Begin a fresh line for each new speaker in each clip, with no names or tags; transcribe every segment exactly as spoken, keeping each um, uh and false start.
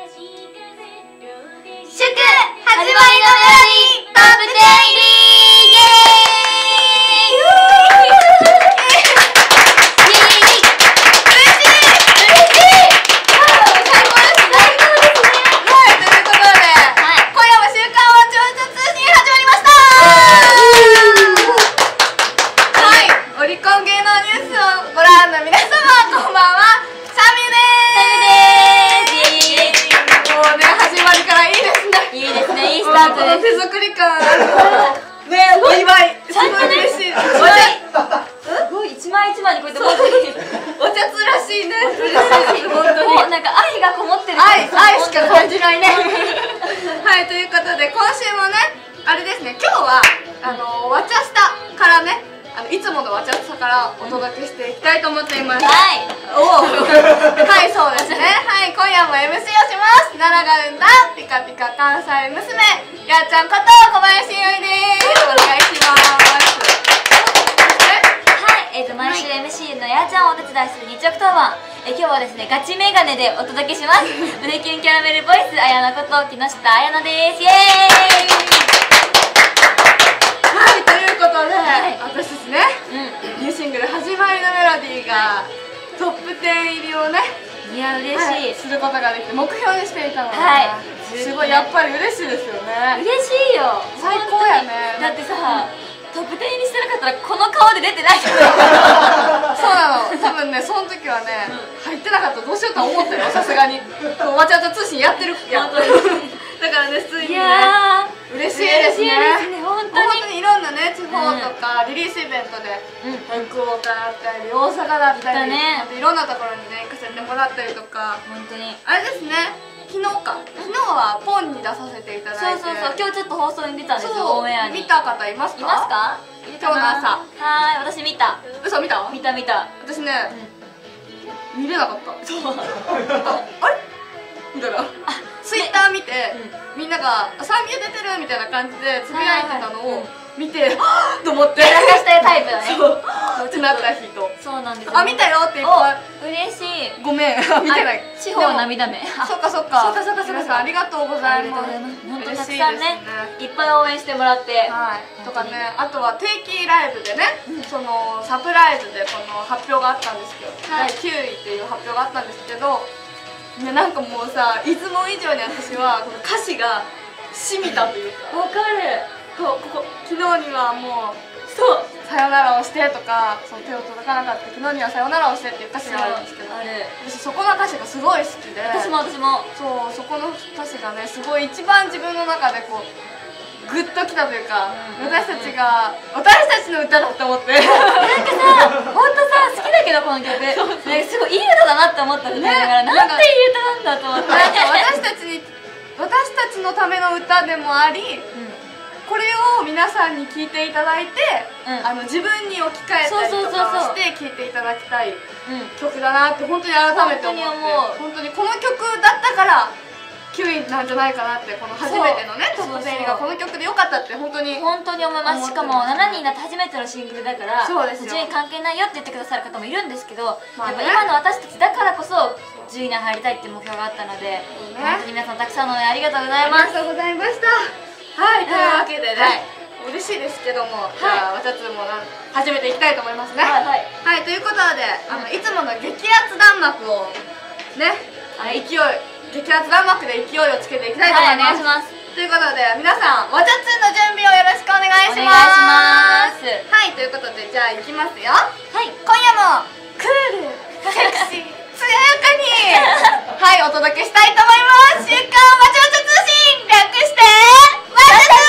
祝始まりのメロディートップテン入りイエ
手作り感あるね、お祝いすごい嬉しい。す
ごい一枚一枚にこうやって持って
お茶つらしいね。嬉しいです本当に。
なんか愛がこもってる。
愛愛しか感じないね。はい、ということで今週もねあれですね、今日はあのわちゃスタからね、あのいつものわちゃスタからお届けしていきたいと思っています。
はい。
おお。はい、そうですね。はい、今夜も エムシー をします。奈良が生んだピカピカ関西娘。やっちゃんこと小林ゆいです。お願いします。
はい、えっと毎週 エムシー のやっちゃんをお手伝いする日曜当番。え今日はですねガチメガネでお届けします。胸キュンキャラメルボイス綾菜こと木下綾菜です。イエーイ。
はい、ということで、
はい、
私ですね、うん、ニューシングル「始まりのメロディー」がトップテン入りをね、
いや嬉しい、はい、
することができて目標にしていたので、
はい、
すごいやっぱり嬉しいですよね。
嬉しいよ、
最高やね。
だってさ、トップテン入りしてなかったらこの顔で出てないよ。
そうなの、多分ねその時はね、入ってなかったらどうしようと思ったよ、さすがに。わちゃわちゃ通信やってるやん。だからね、普通にね嬉しいですね。本当にいろんなね地方とかリリースイベントで福岡だったり大阪だったりいろんなところにね行かせてもらったりとか、本当にあれですね、昨日か昨日はポンに出させていただいて、そうそうそう、今日ちょっと放送に出たんですよ、オンエアに。見た方いますか？いますか？今日の朝。はい、私見た。嘘、見た？見た見た。私ね見れなかった。そうあれみたいな、ツイッター見てみんなが「サンビュー出てる」みたいな感じでつぶやいてたのを見て「はぁ!」と思って、やらかしたタイプだね。そうってなった人。そうなんです。あ、見たよっていっぱい。嬉しい。ごめん、見てない。地方涙目。そっかそっか。そっかそっか。皆さんありがとうございます。本当にたくさんねいっぱい応援してもらって、はいとかね、あとは定期ライブでね、そのサプライズでこの発表があったんですけど、だいきゅういっていう発表があったんですけど。ね、なんかもうさ、いつも以上に私はこの歌詞が染みたというか、わかる。ここ昨日にはもうそうさよならをしてとか、そう手を届かなかった昨日にはさよならをしてっていう歌詞があるんですけど、私そこの歌詞がすごい好きで、私も私もそうそこの歌詞がねすごい一番自分の中でこうグッときたというか、私たちが私たちの歌だって思って、なんかさ本当さ好きだけどこの曲すごいいい歌だなって思ったみたいだから、なんていい歌なんだと思って、私たちに私たちのための歌でもあり、これを皆さんに聴いていただいて、あの自分に置き換えたりとかして聴いていただきたい曲だなって本当に改めて思って、本当にこの曲だったからきゅういなんじゃないかなって、この初めてのねトップテン入りがこの曲でよかったって本当に本当に思います。しかもしちにんになって初めてのシングルだから、順位関係ないよって言ってくださる方もいるんですけど、やっぱ今の私たちだからこそじゅういに入りたいっていう目標があったので、本当に皆さんたくさんの応援ありがとうございます。ありがとうございました。はい、というわけでね、嬉しいですけども、じゃあわちゃつも始めていきたいと思いますね。はい、ということであのいつもの激アツ弾幕をね、勢い激アツ弾幕で勢いをつけていきたいと思います。はい、お願いします。ということで皆さんわちゃつの準備をよろしくお願いします。はい、ということでじゃあいきますよ。はい、今夜もクールセクシー艶やかにはいお届けしたいと思います。週刊わちゃわちゃ通信略してわちゃつ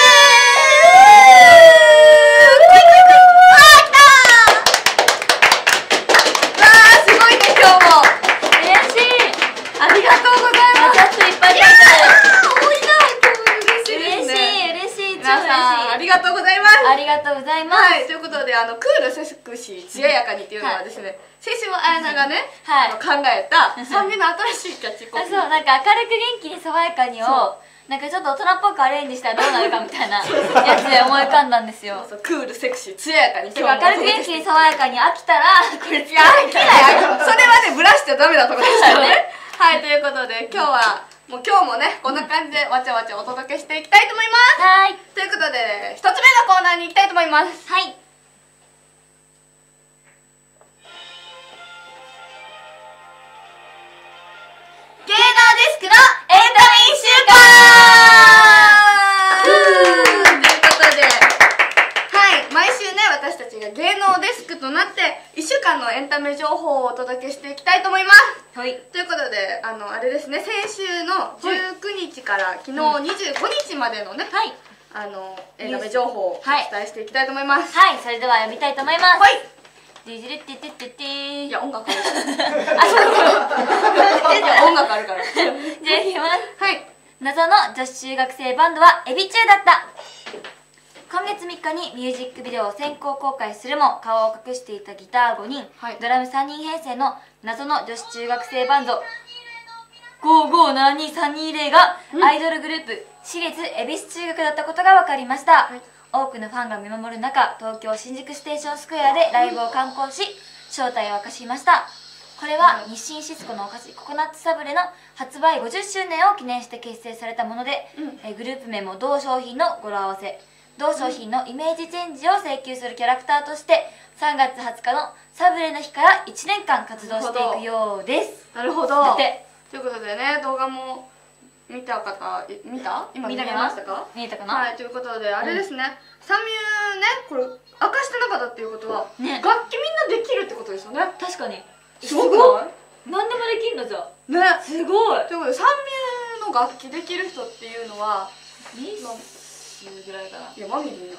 ありがとうございます。はい、ということであのクールセクシー艶やかにっていうのはですね、先週は綾菜がね考えたさんびの新しいキャッチコピー。そう、なんか明るく元気に爽やかにをなんかちょっと大人っぽくアレンジしたらどうなるかみたいなやつで思い浮かんだんですよ。クールセクシー艶やかに、明るく元気に爽やかに飽きたらこれ使いたい。それはねブラしちゃダメなところでしたよね。はい、ということで今日はもう今日もねこんな感じでわちゃわちゃお届けしていきたいと思います。
はい。
ということで一つ目のコーナーに行きたいと思います。
はい。
芸能デスクのエンタメいっしゅうかんということで、はい、毎週ね私たちが芸能デスクとなっていっしゅうかんのエンタメ情報をお届けしていきたいと思います。
はい。
ということで、あのあれですね、先週のじゅうくにちから昨日にじゅうごにちまでのね、はい、あのエンタメ情報をお伝えしていきたいと思います。
はい、それでは読みたいと思います。はい。ディジレッテテテテ。
いや音楽あるから。あ、そうそう。音楽あるから。じゃ
あいきます。
はい。
謎の女子中学生バンドはエビ中だった。今月みっかにミュージックビデオを先行公開するも顔を隠していたギターごにん、はい、ドラムさんにん編成の謎の女子中学生バンドごーごーななにーさんにーぜろがアイドルグループ私立恵比寿中学だったことが分かりました。はい、多くのファンが見守る中、東京新宿ステーションスクエアでライブを敢行し正体を明かしました。これは日清シスコのお菓子ココナッツサブレの発売ごじゅっしゅうねんを記念して結成されたもので、うん、えグループ名も同商品の語呂合わせ、同商品のイメージチェンジを請求するキャラクターとしてさんがつはつかのサブレの日からいちねんかん活動していくようです。
なるほど。ということでね、動画も見た方見た今見ましたか？
見えたかな？
はい、ということであれですね、うん、サミューね、これ明かしてなかったっていうことは、ね、楽器みんなできるってことですよね。
確かに
すごくない？
何でもできるのじゃ
ね、
すごい。
ということでサミューの楽器できる人っていうのは
ミスぐらいかな。
いやマミリンよ。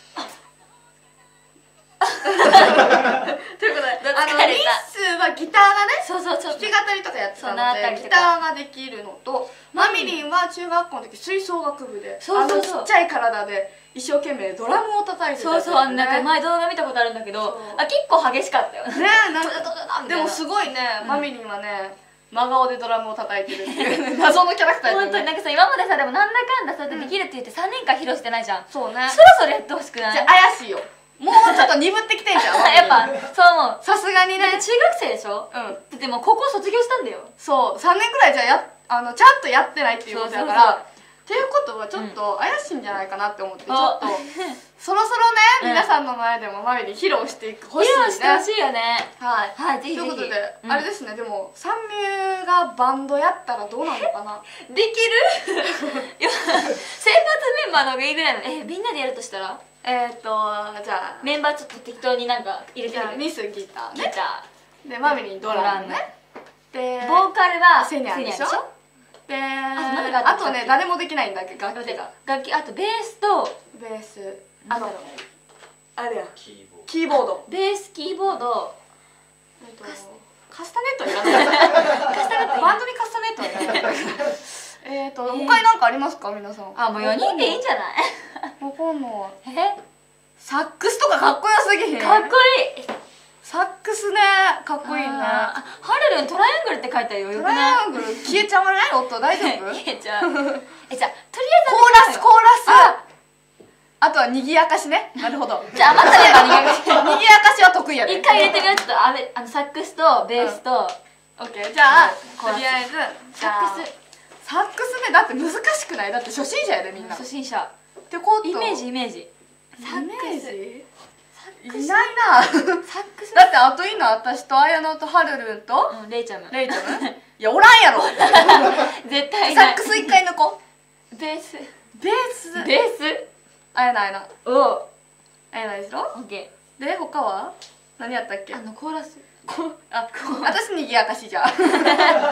ということで、あのミスはギターがね、
そうそうそう、
弾き語りとかやってたのでギターができるのと、マミリンは中学校の時吹奏楽部で、あのちっちゃい体で一生懸命ドラムを叩いてた。
そうそう、なんか前動画見たことあるんだけど、あ、結構激しかったよね。
ね、でもすごいね、マミリンはね真顔でドラムを叩いてるっていう謎のキャラクター。
本当になんかさ、今までさ、でもなんだかんだそうやってできるって言ってさんねんかん披露してないじゃん。
そうね、
そろそろやってほしくない？
じゃ怪しいよ。もうちょっと鈍ってきてんじゃん。
やっぱそう思う。
さすがにね、
中学生でしょ。うん。だってもう高校卒業したんだよ。
そう、さんねんくらいじゃやあのちゃんとやってないっていうことだから、っていうことはちょっと怪しいんじゃないかなって思って、ちょっとそろそろね、皆さんの前でもマミリン披露していくほしいね。
披露してほしいよね。
はいはい、ぜひぜひ。ということであれですね、でもサンミューがバンドやったらどうなのかな。
できる？選抜メンバーの方がいいぐらいの。え、みんなでやるとしたら
えっとじゃあ
メンバーちょっと適当になんか入れてみる。
ミスギター
ギタ
ーで、マミリンドラムね、
でボーカルは
セニャンでしょ。であとね、誰もできないんだっけ、楽器が。
楽器、あとベースと
ベース、あのあれやキーボード、
ベース、キーボード、
カスタネットはいらない。カスタネット、バンドにカスタネットはいらない。えっと他に何かありますか皆さん？
あ、もうよにんでいいんじゃない？
わかんない。
え？
サックスとかかっこよすぎへん？
かっこいい。
サックスね、かっこいいね。
ハルルントライアングルって書いてあるよ。
トライアングル消えちゃわない？音大丈夫？
消えちゃう。え、じゃあとりあえず
コーラスコーラス。あとはにぎやかしね。なるほど。
じゃあ余ったらにぎやかし。
にぎやかしは得意やで。
一回入れてみよう。ちょっとあれ、あのサックスとベースと。
オッケー。じゃあとりあえずサックス。サックスね、だって難しくない？だって初心者やでみんな。
初心者。
ってこと
イメージイメージ。
サックス。いないな。
サックス。
だってあといいの私と綾乃とハルルンと
レイちゃんも。
レイちゃんも。いやおらんやろ。
絶対
サックス一回抜こ
う。ベース。
ベース。
ベース。
綾乃綾乃。
おお。
綾乃でしょ。
オッケ
ー。で他は何やったっけ？
あのコーラス。
こあ、私にぎやかしじゃん。で、
ハーモ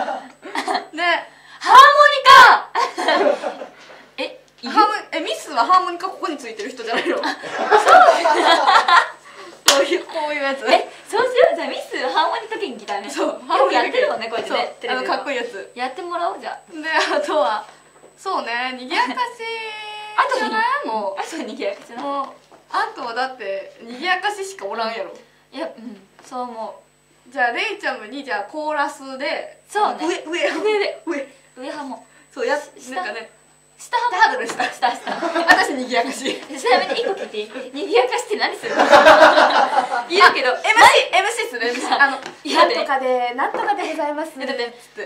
ニカ。え、
ハーモえミスはハーモニカここについてる人じゃないの？そう。こういうこういうやつ。
え、そうしよう。じゃあミスハーモニカ元気だね。そう。ハーモニカやってるもんね、こうやってね。
あのかっこいいやつ。
やってもらおうじゃ。
で、あとはそうね、にぎやかし。あとじゃないもう。
あとにぎやかしな。
もうあとはだってにぎやかししかおらんやろ。
いや、うん、そう思う。
じゃあレイちゃんにじゃあコーラスで、
そうね、
上上上上
上ハモ、
そうやなんかね、
下ハモ、下下下
私にぎやかし。
ちなみにいっこ聞いていい？にぎやかしって何するの？言うけど
エムシー エムシー する。あのなんとかでなんとかでございます。
だって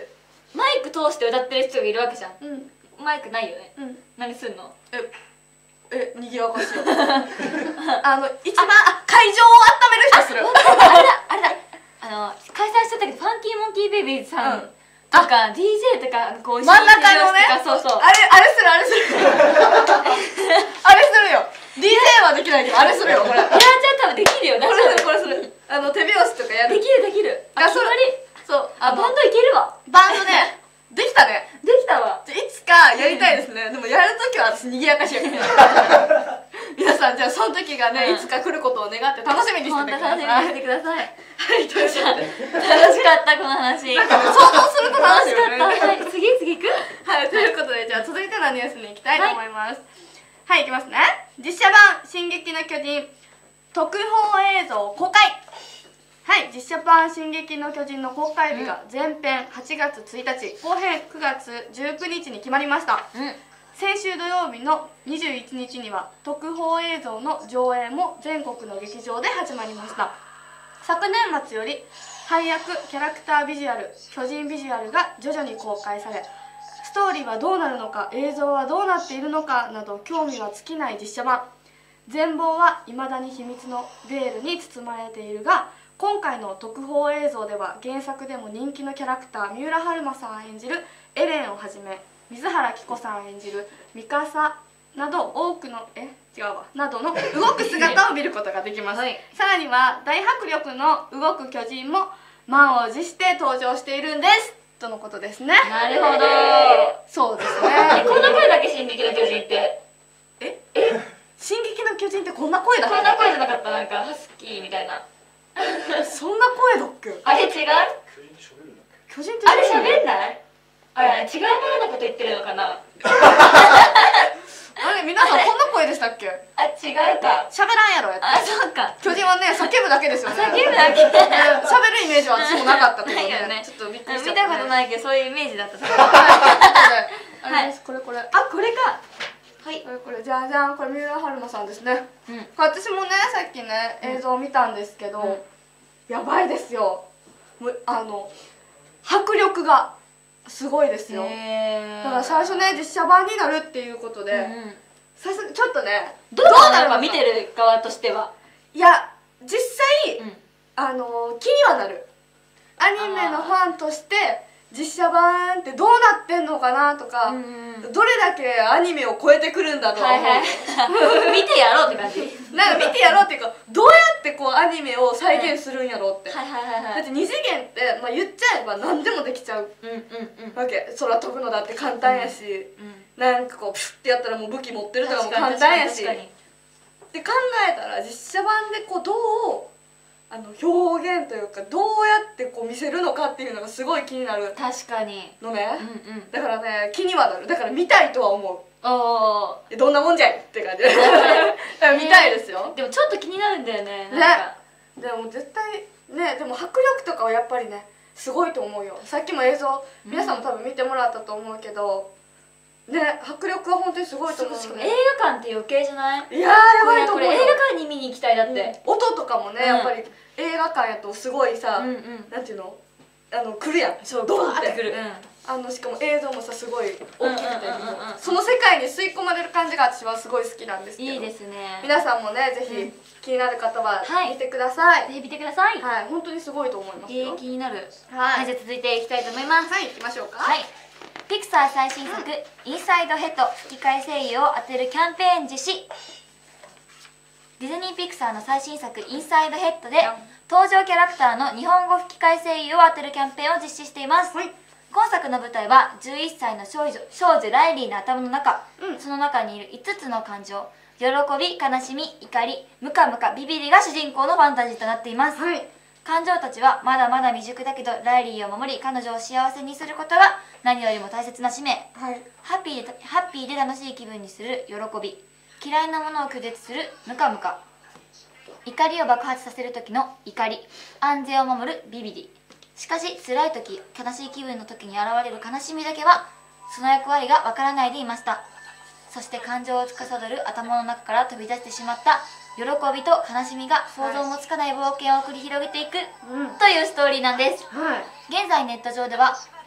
マイク通して歌ってる人がいるわけじゃん。
うん、
マイクないよね。
うん、
何すんの？
ええにぎやかしよあの一番あ会場を温める人する
あれだあれだあの開催しちゃったけどファンキーモンキーベイビーズさんとか ディージェー とかこう
真ん中のね、
そうそう、
あれあれするあれするあれするよ。 ディージェー はできないけどあれするよこれ。いや
じゃあ多分できるよ。
これするこれする。あの手拍子とかやる。
できるできる。あ、決まり。
そう
あ、バンドいけるわ。
バンドねできたね。
できたわ。
じゃいつかやりたいですね。でもやるときは私にぎやかしやから皆さんじゃあその時がね、いつか来ることを願って楽しみにしててください。
楽しみにしてください。
はい、ということで
楽しかったこの話。
想像すると楽しいよね。
楽しかった。はい、次次行く。
はい、ということでじゃあ続いてのニュースに行きたいと思います。はい、いきますね。実写版「進撃の巨人」特報映像公開。はい、実写版「進撃の巨人」の公開日が前編はちがつついたち、後編くがつじゅうくにちに決まりました。
うん、
先週土曜日のにじゅういちにちには特報映像の上映も全国の劇場で始まりました。昨年末より配役、キャラクタービジュアル、巨人ビジュアルが徐々に公開され、ストーリーはどうなるのか、映像はどうなっているのかなど興味は尽きない実写版。全貌は未だに秘密のベールに包まれているが、今回の特報映像では原作でも人気のキャラクター三浦春馬さん演じるエレンをはじめ、水原希子さん演じるミカサなど多くのえ違うわなどの動く姿を見ることができます、はい、さらには大迫力の動く巨人も満を持して登場しているんですとのことですね。
なるほど。
そうですね。
こんな声だけ進撃の巨人って
ええ進撃の巨人ってこんな声だっけ？
こんな声じゃなかった？なんかハスキーみたいな
そんな声だっけ？
あれ違う？
巨人って
あれ喋んない？あれ違うもののこと言ってるのかな
あれ皆さんこんな声でしたっけ？
あ、違うか。
喋らんやろやって。
あ、そうか。
巨人はね叫ぶだけですよね。
叫ぶだけ。
喋るイメージは私もなかったけどね。ちょっとびっくりしちゃった。
見たことないけどそういうイメージだった。
はい。これこれ。あ、
これか。はい。
これこれじゃんじゃん、これ三浦春馬さんですね。うん。私もねさっきね映像を見たんですけど、やばいですよ。もうあの迫力がすごいですよ。だから最初ね実写版になるっていうことで、さすちょっとね
どうなるか見てる側としては、
いや実際あの気にはなる。アニメのファンとして実写版ってどうなってんのかなとか、どれだけアニメを超えてくるんだとは思う。
見てやろうって感じ。
なんか見てやろうっていうか、どうやってこうアニメを再現するんやろうって。だって二次元って、まあ、言っちゃえば何でもできちゃうわけ。空飛ぶのだって簡単やし、なんかこうプシュッてやったらもう武器持ってるとかも簡単やしって考えたら、実写版でこうどうあの表現というかどうやってこう見せるのかっていうのがすごい気になる。
確かに
のね、うんうん、だからね気にはなる。だから見たいとは思う。
お
ーどんなもんじゃいって感じでだから見たいですよ、
えー、でもちょっと気になるんだよね。なんか
ね、でも絶対ね、でも迫力とかはやっぱりねすごいと思うよ。さっきも映像皆さんも多分見てもらったと思うけど、うん、ね、迫力は本当にすごいと思うので、
映画館って余計じゃない？い
やーやばいと思うよ。
これ映画館に見に行きたい。だって、
うん、音とかもね、うん、やっぱり映画館やとすごいさ、うんうん、なんていうの、あの来るやん。
そう、
ドーンって
くる、うん、
あのしかも映像もさすごい大きくて、その世界に吸い込まれる感じが私はすごい好きなんですけど、
いいですね。
皆さんもねぜひ、うん、気になる方は見てください。
ぜひ見てください。
はい、本当にすごいと思いますよ。
えー、気になる。はい、じゃあ続いていきたいと思います。
はい、行きましょうか。
はい。ピクサー最新作、うん、インサイドヘッド吹き替え声優を当てるキャンペーン実施。ディズニーピクサーの最新作インサイドヘッドで登場キャラクターの日本語吹き替え声優を当てるキャンペーンを実施しています、はい、今作の舞台はじゅういっさいの少女少女ライリーの頭の中、うん、その中にいるいつつの感情、喜び、悲しみ、怒り、ムカムカ、ビビリが主人公のファンタジーとなっています、はい、感情たちはまだまだ未熟だけどライリーを守り彼女を幸せにすることが何よりも大切な使命、はい、ハッピーでハッピーで楽しい気分にする喜び、嫌いなものを拒絶するムカムカ、怒りを爆発させる時の怒り、安全を守るビビリ。しかし辛い時、悲しい気分の時に現れる悲しみだけはその役割がわからないでいました。そして感情を司る頭の中から飛び出してしまった喜びと悲しみが想像もつかない冒険を繰り広げていく、はい、というストーリーなんです、はい、現在ネット上では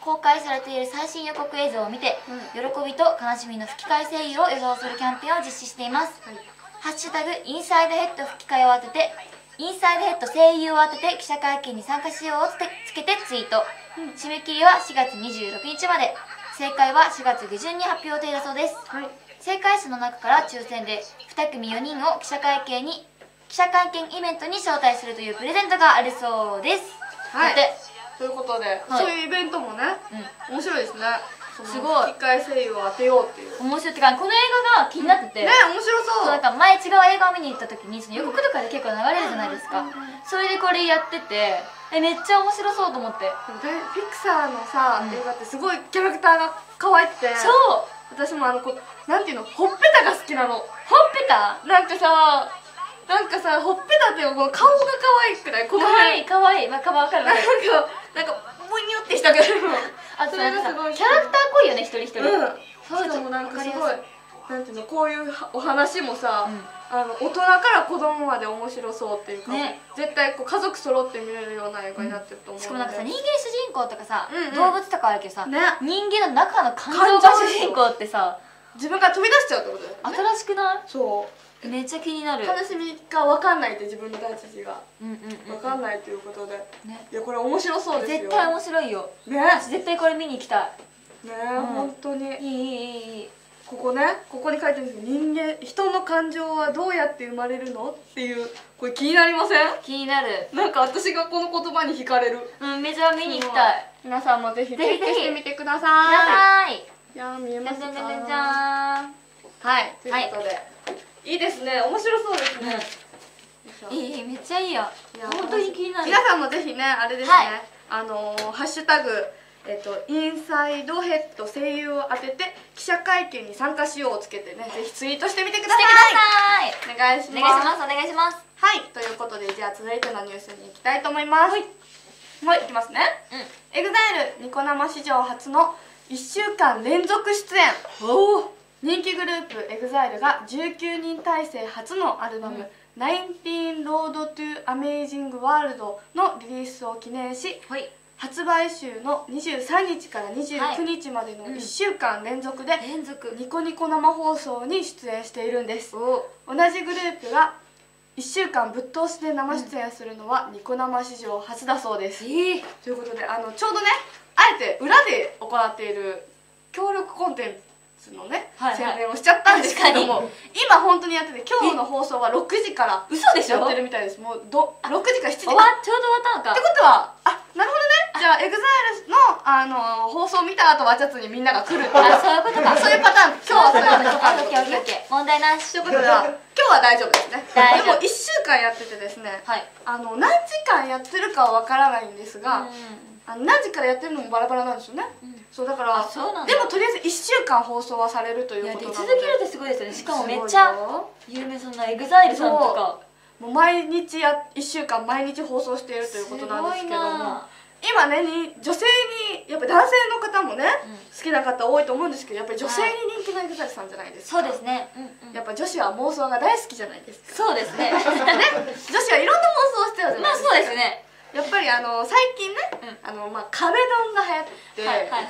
公開されている最新予告映像を見て、うん、喜びと悲しみの吹き替え声優を予想するキャンペーンを実施しています、はい、ハッシュタグインサイドヘッド吹き替えを当ててインサイドヘッド声優を当てて記者会見に参加しようをつけてツイート、うん、締め切りはしがつにじゅうろくにちまで、正解はしがつ下旬に発表予定だそうです、はい、正解数の中から抽選でに組よにんを記者会見に記者会見イベントに招待するというプレゼントがあるそうです。
はい、ということで、はい、そういうイベントもね、うん、面白いですね。すごい吹き替え声優を当てようっていう。
面白いってか、この映画が気になってて、
ね、面白そう。
なんか前違う映画を見に行った時にその予告とかで結構流れるじゃないですか。それでこれやってて、えめっちゃ面白そうと思って。
フィクサーのさ、うん、映画ってすごいキャラクターが可愛くて、
そう
私もあのこなんていうの、ほっぺたが好きなの。ほっ
ぺた
なんかさ、なんかさ、ほっぺたっていうこの顔が可愛くない？この
辺可愛い、まあ顔わかる。なんか
なんかもにゅってしたけど、
あとそれがすごいキャラクター濃いよね、一人一人。
うん。そうでもなんかすごいなんていうの、こういうお話もさ、あの大人から子供まで面白そうっていうか、絶対こう家族揃って見れるような映画になってると思う。
しかもなんかさ、人間主人公とかさ、動物とかあるけどさ、人間の中の感情が主人公ってさ、
自分から飛び出しちゃうってことだよね。
新しくない？
そう。
めっちゃ気になる。
悲しみが分かんないって、自分の立ち位置が分かんないということで、いやこれ面白そうですよ。
絶対面白いよね。私絶対これ見に行きたいね。
本当に
いいいいいい。
ここね、ここに書いてるんですけど、人間人の感情はどうやって生まれるのっていう、これ気になりません？
気になる。
なんか私がこの言葉に惹かれる。
うん、めちゃ見に行きたい。
皆さんもぜひチェックしてみてください。いや見えますか？じゃんじゃんじゃん。はい、ということで、いいですね、面白そうですね。
いい、めっちゃいいよ。本当に気になる。
皆さんもぜひね、あれですね、あのハッシュタグえっとインサイドヘッド声優を当てて記者会見に参加しようをつけてね、ぜひツイートしてみてください。お願いします。
お願いします。お願いします。
はい、ということで、じゃあ続いてのニュースに行きたいと思います。はい、はい、いきますね。エグザイルニコ生史上初のいっしゅうかん連続出演。おお。人気グループエグザイルがじゅうきゅうにん体制初のアルバム「ナインティーン Road to Amazing World」のリリースを記念し、はい、発売週のにじゅうさんにちからにじゅうくにちまでのいっしゅうかん連続でニコニコ生放送に出演しているんです。同じグループがいっしゅうかんぶっ通しで生出演するのはニコ生史上初だそうです。えー、ということで、あのちょうどね、あえて裏で行っている協力コンテンツのね、宣伝をしちゃったんですけども、今本当にやってて、今日の放送はろくじから
嘘でしょ
やってるみたいです。もうどろくじからしちじか
ちょうど終わったのか
ってことは、あ、なるほどね。じゃあエグザイルのあの放送見た後ワチャツにみんなが来るっていう、
あ、そういうことか。
そういうパターン。今日はそういうパターン。
オッケーオッケーオッケー、問題なし。
ということで、今日は大丈夫ですね。でもいっしゅうかんやっててですね、あの何時間やってるかはわからないんですが、あの何時からやってるのもバラバラなんですよね。そうだから、でもとりあえずいっしゅうかん放送はされるということなので、
出続けるってすごいですよね。しかもめっちゃ有名、そんなエグザイルさんとか
もう毎日やいっしゅうかん毎日放送しているということなんですけども、今ねに女性にやっぱ男性の方もね、好きな方多いと思うんですけど、やっぱり女性に人気のエグザイルさんじゃないですか。
そうですね。
やっぱ女子は妄想が大好きじゃないですか。
そうですね。
ね、女子はいろんな妄想してるじゃないですか。
まあそうですね。
やっぱりあの最近ね、あのまあ壁ドンが流行って、はいはいはいはい。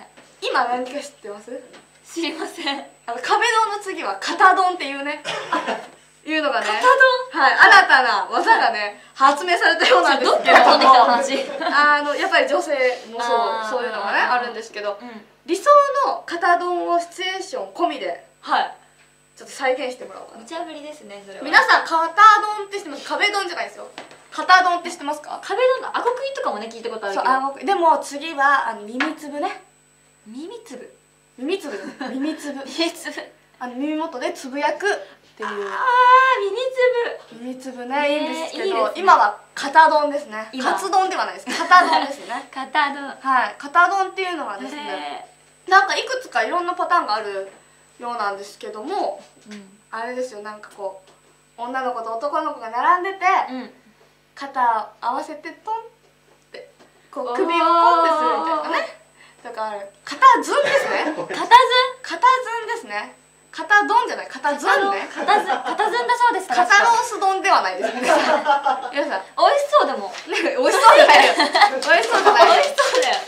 今何か知ってます？
知りません。
あの壁ドンの次は肩ドンっていうね、いうのがね、
肩ドン、
はい、新たな技がね発明されたようなんですけども、あのやっぱり女性もそうそういうのがねあるんですけど、理想の肩ドンをシチュエーション込みで、はい、ちょっと再現してもらおうかな。
無茶ぶりですね、それは。
皆さん肩ドンって知ってます？壁ドンじゃないですよ。肩ドンって知ってますか？
壁ドンのあごくいとかもね聞いたことあるけど。
そう、あごくい。でも次はあの耳つぶね。
耳つぶ。
耳つぶ。耳つぶ。耳つぶ。あの耳元でつぶやくっていう。あ
あ、
耳つぶ。耳つぶね、いいんですけど、今は肩ドンですね。カツ丼ではないです。肩ドンですね。
肩ドン。
はい、肩ドンっていうのはですね、なんかいくつかいろんなパターンがあるようなんですけども、あれですよ、なんかこう女の子と男の子が並んでて。肩合わせてトンってこう首をポンってするみたいなね、とかある。肩ズンですね。肩ズン、肩ズンですね。肩ドンじゃない、肩ズンね。
肩ズン、肩ズンだそうです。
肩ロース丼ではないですね。皆さん、
美味しそうでも。
ね、美味しそうじゃないよ。美味しそうじゃない。
美味しそうだよ。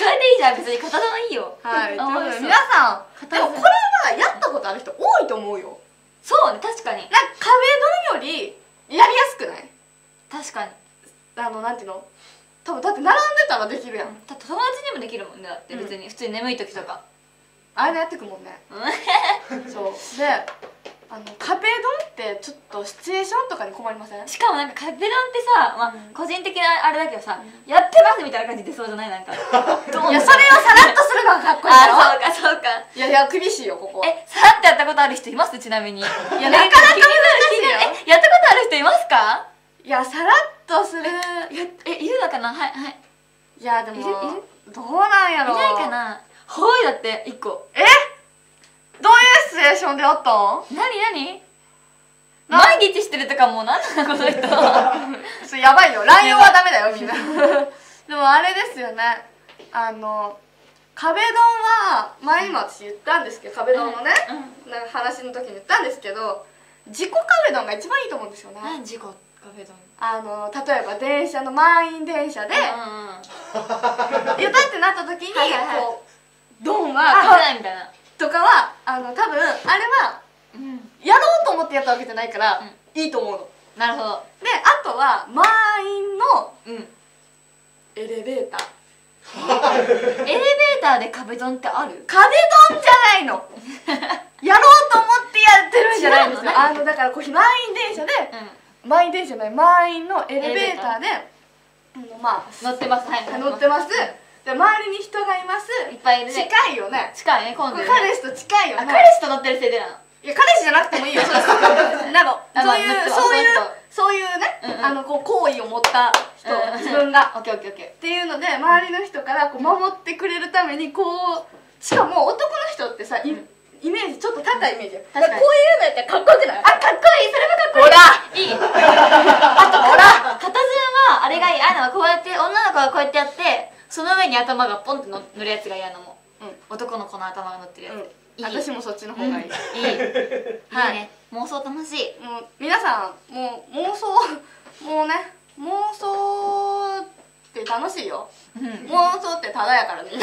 それでいいじゃん、別に片手いいよ。
はい、ということで
あ
皆さんでもこれはやったことある人多いと思うよ。
そうね、確かに。
なんか壁ドンよりやりやすくない？
確かに。
あのなんていうの、多分だって並んでたらできるやん。
だって友達にもできるもんね、だって別に、普通に眠い時とか。
あれでやってくもんね。そうで、あの壁ドンってちょっとシチュエーションとかに困りません？
しかもなんか壁ドンってさ、まあ個人的なあれだけどさ、やってますみたいな感じ出そうじゃない？なんか。いや、それを
さらっとするのがかっこいいよ。
あ、そうかそうか。
いやいや、厳しいよここ。
え、さらっとやったことある人います？ちなみに。いや、な
かなか難しいよ。
え、やったことある人いますか？
いや、さらっとする。
え、いるのかな？はいはい。
いや、でも
いるいる
どうなんやろ。
いないかな。ほいだって一個。
え？どういうシチュエーションでやったん？
なになに？毎日してるとかもうなんなのこの人。
それやばいよ。乱用はダメだよみんな。でもあれですよね。あの壁ドンは前にも私言ったんですけど、壁ドンのね、なんか話の時に言ったんですけど、自己壁ドンが一番いいと思うんですよね。
何自己壁ドン？
あの例えば電車の満員電車で、やったってなった時にこうドンは
みたいな
とかはあの多分あれはやろうと思ってやったわけじゃないからいいと思うの。
なるほど。
であとは満員の
うん
エレベーター。
エレベーターで壁ドンってある？
壁ドンじゃないの。やろうと思ってやってるんじゃないんですよ。あのだからこう満員電車で、満員電車じゃない満員のエレベーターでまあ
乗ってます。はい、
乗ってます。で周りに人がいます。
いっぱいいるね。
近いよね。
近いね、混んでるね。
彼氏と近いよね。
彼氏と乗ってるせいでなの。
いや彼氏じゃなくてもいいよ。そうなんかそういうそういうそういうね、あのこう好意を持った人、自分が
オッケーオッケーオッケー
っていうので周りの人からこう守ってくれるためにこう、しかも男の人ってさイメージちょっと高いイメージ。こういうのやったらかっこよくない？あ、かっこいい。それもかっこいい。いい。あとほら、
片爪はあれがいい。あのこうやって女の子がこうやってやってその上に頭がポンって乗るやつが嫌なの。男の子の頭が乗ってるやつ。
私もそっちの方がいい。いい。
はいね。妄想楽しい。
もう皆さんもう妄想もうね妄想って楽しいよ。妄想ってただやからね。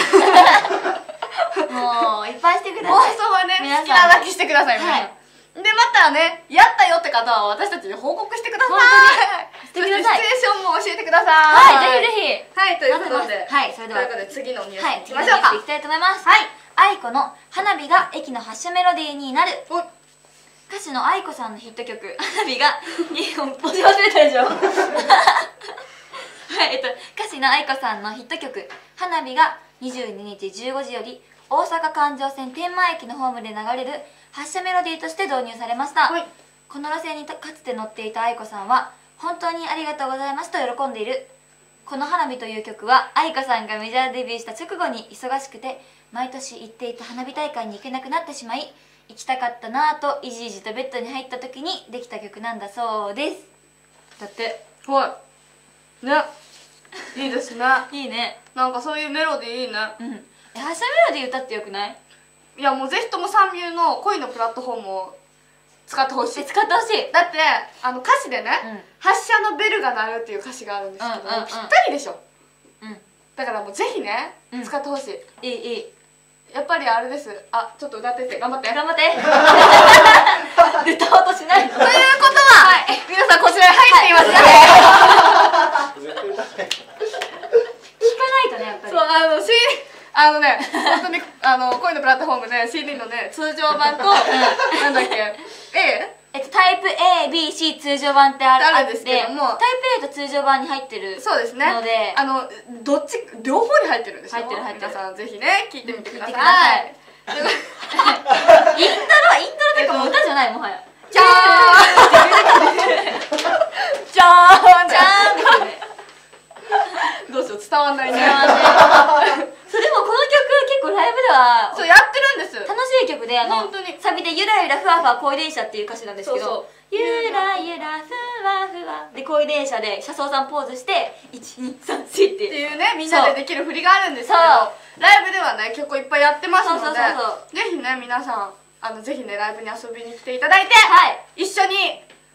もういっぱいしてくだ
妄
さい。
想はね好きなだけしてください。はい。でまたねやったよって方は私たちに報告してください。
してください。
シチュエーションも教えてくださ
い。はい、ぜひぜひ。
はいということで、
はいそれでは
ということで次のニュースいき
ま
ましょうか。
いきたいと思います。はい。愛子の花火が駅の発車メロディーになる。歌手の愛子さんのヒット曲「花火」が日本ポジ忘れたでしょ。はい、えっと歌手の愛子さんのヒット曲「花火」がにじゅうににちじゅうごじより大阪環状線天満駅のホームで流れる発車メロディーとして導入されました。はい、この路線にかつて乗っていた愛子さんは「本当にありがとうございます」と喜んでいる。この「花火」という曲は愛子さんがメジャーデビューした直後に忙しくて毎年行っていた花火大会に行けなくなってしまい、行きたかったなぁといじいじとベッドに入った時にできた曲なんだそうです。だって。
はいね、いいですね。
いいね。
なんかそういうメロディーいいね。
うん。え、発車メロディー歌ってよくない？
いやもうぜひともサンミューの恋のプラットフォームを使ってほしい。
使ってほしい。
だってあの歌詞でね、発車のベルが鳴るっていう歌詞があるんですけど、ぴったりでしょ。うん。だからもうぜひね使ってほしい。いいいい。やっぱりあれです。あ、ちょっと歌ってって頑張って
頑張って。歌おうとしない。ということ
は、皆さんこちらに入っていますね。
聞かないとねやっぱり。
そう、あの シーディー あのね本当にあの恋のプラットフォームで シーディー のね通常版となんだっけ A？
えっとタイプ エービーシー 通常版ってある
んですけども、
タイプ A と通常版に入ってる
そうですね
ので、
あのどっち両方に入ってるんですよ。
入ってる入ってる。
皆さんぜひね聞いてみてください。
イントロイントロっていうかもう歌じゃないもはや。じゃーんじゃーんじゃーんですね。
どうしよう伝わんないね。
そうでもこの曲結構ライブでは
そうやってるんです。
楽しい曲で、あのサビで「ゆらゆらふわふわ恋電車」っていう歌詞なんですけど、ゆらゆらふわふわで恋電車で車掌さんポーズしていちにさんしって
いうねみんなでできる振りがあるんですけど、ライブではね結構いっぱいやってますので、ぜひね皆さんあのぜひねライブに遊びに来ていただいて、一緒に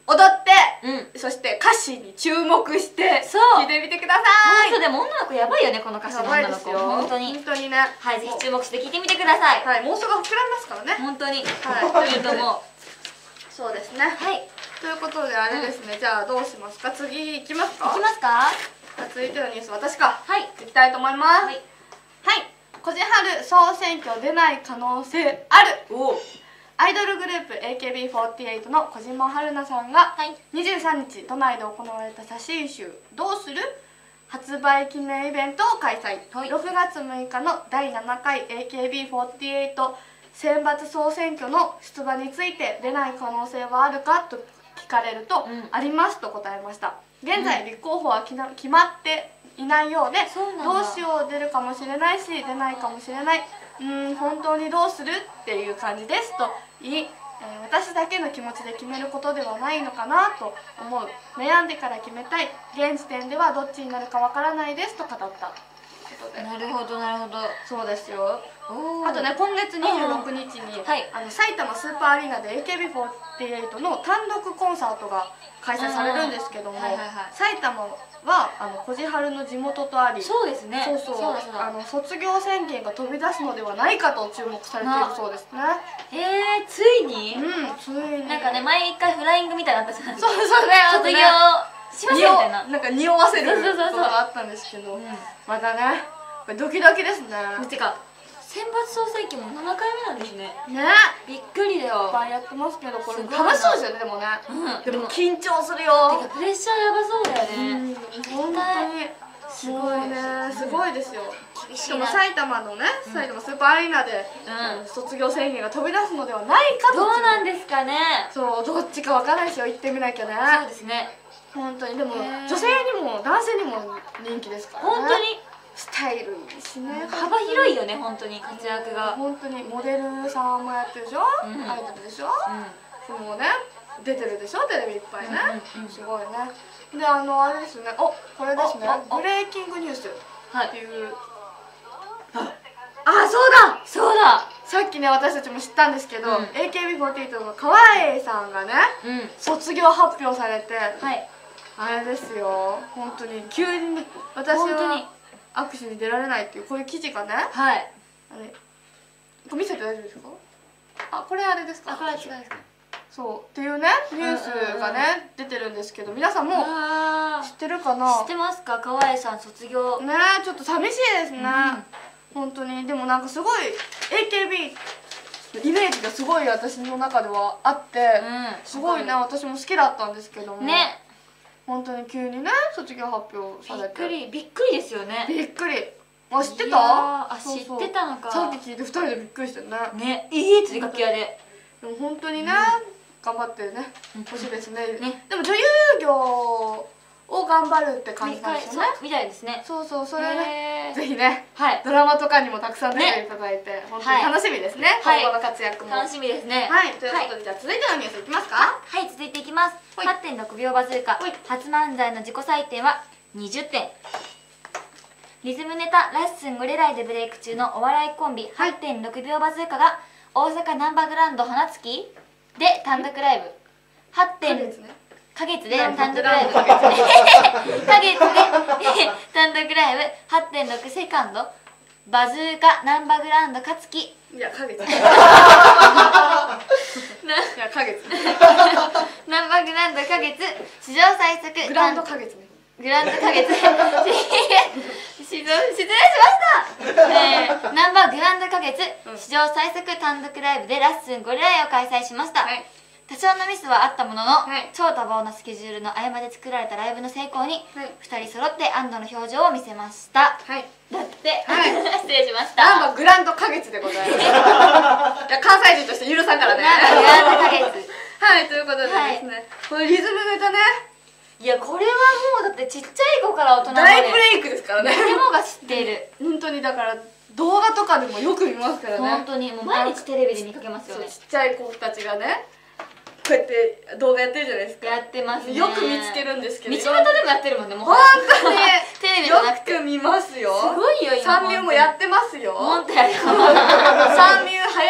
踊って、
うん、
そして歌詞に注目して
そう
聴いてみてください。
本当でも女の子やばいよね、この歌詞の女の子。本当に
本当にね。
はい、ぜひ注目して聴いてみてください。
はい、妄想が膨らみますからね。
本当に
はい、
というとも
そうですね。
はい、
ということであれですね、じゃあどうしますか。次いきますか。
いきますか。
続いてのニュース、私か。
はい、
いきたいと思います。
はい、
はい、こじはる総選挙出ない可能性ある。
お
アイドルグループ エーケービーフォーティーエイト の小島春菜さんが
はい、
にじゅうさんにち都内で行われた写真集「どうする?」発売記念イベントを開催、
はい、
ろくがつむいかのだいななかい エーケービーフォーティーエイト 選抜総選挙の出馬について出ない可能性はあるかと聞かれると、
うん、
ありますと答えました。現在立候補はきな決まっていないようで、どうしよう出るかもしれないし出ないかもしれない、うーん本当にどうするっていう感じですと言い、えー私だけの気持ちで決めることではないのかなと思う、悩んでから決めたい、現時点ではどっちになるかわからないですと語ったということで。
なるほどなるほど。
そうですよ。
おー
あとね、今月にじゅうろくにちに、
はい、
あの埼玉スーパーアリーナで エーケービーフォーティーエイト の単独コンサートが開催されるんですけども、
はいはいはい、
埼玉はあのこじはるの地元とあり、
そうですね、
そうそう
そうだそうだ、
あの卒業宣言が飛び出すのではないかと注目されているそうですね。
えー、ついに、
うん、ついに
なんかね、毎回フライングみたいなのあったじゃないですか。
そうそうね、あとね
卒業しますみたいな。
なんか匂わせる
そうそうそうそう
ことがあったんですけど、
うん、
またねこれドキドキですね。
てか選抜総選挙もななかいめなんですね。
ね、
びっくりだよ。
いっぱいやってますけど、これ
すごいな
楽しそうですよね。でもね、
うん、
でも緊張するよ。
てかプレッシャーやばそうだよね。
うん、本当にすごいね、すごいですよ。しかも埼玉のね、埼玉スーパーアリーナで、
うん、
卒業宣言が飛び出すのではないかと。
どうなんですかね。
そう、どっちかわからないですよ。行ってみなきゃね。
そうですね。
本当に。でも
へー
女性にも男性にも人気ですからね。
本当に
スタイルいいしね、
幅広いよね、本当に活躍が。
本当にモデルさんもやってるでしょ、
うん、
アイドルでしょ、
うん、
もうね出てるでしょ、テレビいっぱいね、
うんうんうん、
すごいね。で、あのあれですね、お、これですね、ブレイキングニュースっていう、はい、あ、そうだ
そうだ、
さっきね私たちも知ったんですけど、うん、エーケービーフォーティーエイト の川栄さんがね、うん、卒業発表されて、はい、あれですよ、本当に急に私は握手に出られないっていうこういう記事がね、はい、あれこれ見せて大丈夫ですか？あ、これあれですか？
あ、これは違うですか？
そうっていうねニュースがね出てるんですけど、皆さんも知ってるかな？
知ってますか？川栄さん卒業
ね、ちょっと寂しいですね、うん、本当に。でもなんかすごい エーケービー のイメージがすごい私の中ではあって、うん、すごいね、私も好きだったんですけどもね、本当に急にね卒業発表されて
びっくり、びっくりですよね。
びっくり。あ、知ってた？
あ、知ってたのか。
さっき聞いてふたりでびっくりしてね。
ね、いいって楽器屋で。
でも本当にね、頑張ってねほしいですね。でも女優業を頑張るって感じなんですよね。
みたいですね。
そうそう、それね、ぜひね、
はい、
ドラマとかにもたくさん出ていただいて、本当に楽しみですね。今後の活躍も
楽しみですね。
はい、ということでじゃあ続いてのニュースいきますか。
はい、続いていきます。はってんろくびょうバズーカ初漫才の自己採点はにじゅってん。リズムネタラッスンゴレライでブレイク中のお笑いコンビ はってんろくびょうバズーカが大阪ナンバーグランド花月で単独ライブはってんかげつで単独ライブかげつで単独ライブ はってんろく セカンドバズーカナンバーグランドかつき、い
やかげついやかげつ
ナンバーグランドかげつ史上最速
グランドかげつね
グランドかげつ失礼しました、えー、ナンバーグランドかげつ、うん、史上最速単独ライブでラッスンゴレライを開催しました、はい、多少のミスはあったものの、はい、超多忙なスケジュールの合間で作られたライブの成功に、はい、ふたり揃って安堵の表情を見せました、はい、だって、はい、失礼しました。
ナンバーグランドかげつでございますいや関西人として許さんからね。
ナンバーグランドかげつ
はい、ということでですね、はい、これリズムネタね、
いやこれはもうだってちっちゃい子から大人まで
大ブレイクですからね。
誰もが知っている
本当に。だから動画とかでもよく見ますからね。
本当にもう毎日テレビで見かけますよね。
ちっちゃい子たちがねこうやって動画やってるじゃないですか。
やってますね。
よく見つけるんですけど、
道端でもやってるもんね。もう
本当に
テレビじゃなくて
よく見ますよ。
すごいよ今。
サンミューもやってますよ。
本当やる。
サンミュー流行り大好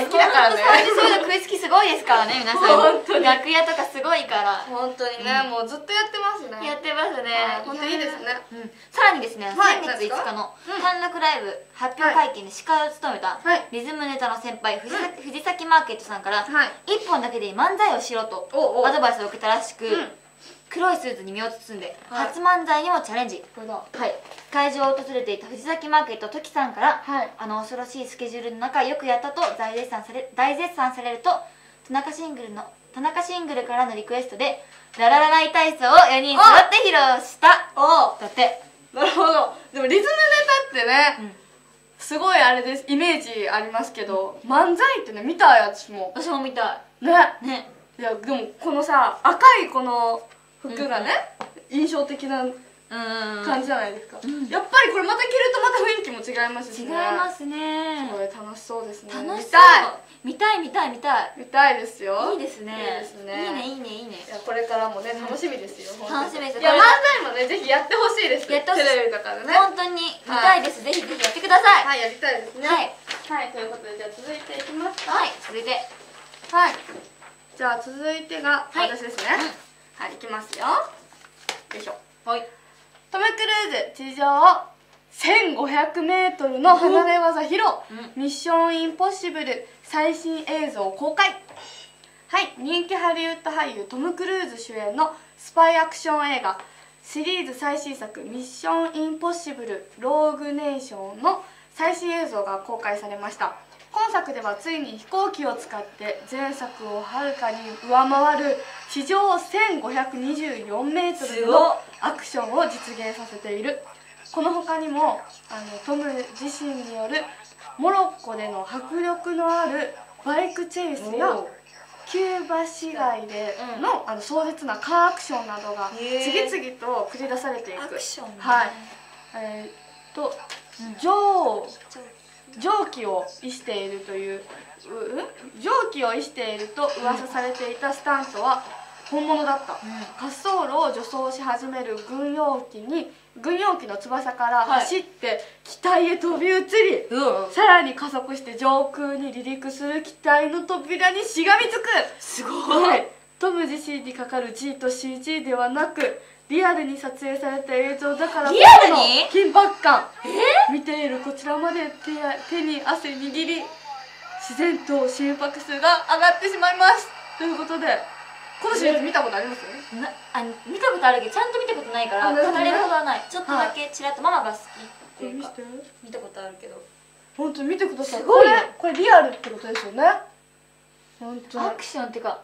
好きだからね。
そういうの食いつきすごいですからね、皆さん。
本当に
楽屋とかすごいから。
本当にね、もうずっとやってますね。
やってますね。
本当いいですね。
さらにですね、先月いつかの単独ライブ発表会見で司会を務めたリズムネタの先輩藤崎マーケットさんからいっぽんだけで漫才をしろとアドバイスを受けたらしく、黒いスーツに身を包んで初漫才にもチャレンジ。会場を訪れていた藤崎マーケットトキさんから「あの恐ろしいスケジュールの中よくやった」と大絶賛され大絶賛されると、田中シングルの田中シングルからのリクエストでラララライ体操をよにん揃って披露しただって。
なるほど。でもリズムネタってね、すごいあれです、イメージありますけど、漫才ってね見たやつも
私も見た
いね。
ね、
いやでもこのさ赤いこの服がね、印象的な感じじゃないですか。やっぱりこれまた着るとまた雰囲気も違いますしね。
違いますね。
すごい楽しそうですね。
楽しそう。見たい見たい見たい
見たいですよ。
いいですね。いいですね。いいねいいねいいね。
いやこれからもね楽しみですよ。
楽しみです。
いや漫才もねぜひやってほしいです。テレビとかでね。
本当に見たいです。ぜひぜひやってください。
はい、やりたいですね。はいはい、ということでじゃあ続いていきますか。
はい、続いて
はい。じゃあ続いてが私ですね。はい、いきますよ。よいしょ。はい。トム・クルーズ地上せんごひゃくメートルの離れ技披露、ミッションインポッシブル最新映像公開。はい、人気ハリウッド俳優トム・クルーズ主演のスパイアクション映画シリーズ最新作ミッションインポッシブルローグネーションの最新映像が公開されました。今作ではついに飛行機を使って前作をはるかに上回る地上せんごひゃくにじゅうよんメートルのアクションを実現させている。この他にもあのトム自身によるモロッコでの迫力のあるバイクチェイスやキューバ市街での、うん、あの壮絶なカーアクションなどが次々と繰り出されていく。アクション、ね、はい、えー、っと、うん、蒸蒸気を逸しているという、う蒸気を逸していると噂されていたスタントは本物だった。うん、滑走路を助走し始める軍用機に軍用機の翼から走って機体へ飛び移り、はい、さらに加速して上空に離陸する機体の扉にしがみつく。すごい、はい、トム自身にかかる G と シージー ではなくリアルに撮影された映像だからこその緊迫感。見ているこちらまで 手, 手に汗握り自然と心拍数が上がってしまいます。ということでこのシリーズ見たことあります？
なあ見たことあるけどちゃんと見たことないから語れるほどはない。ちょっとだけちらっとママが好きっていうか見たことあるけど。
本当に見てください。すごいよ。これリアルってことですよね。本当に
アクションっていうか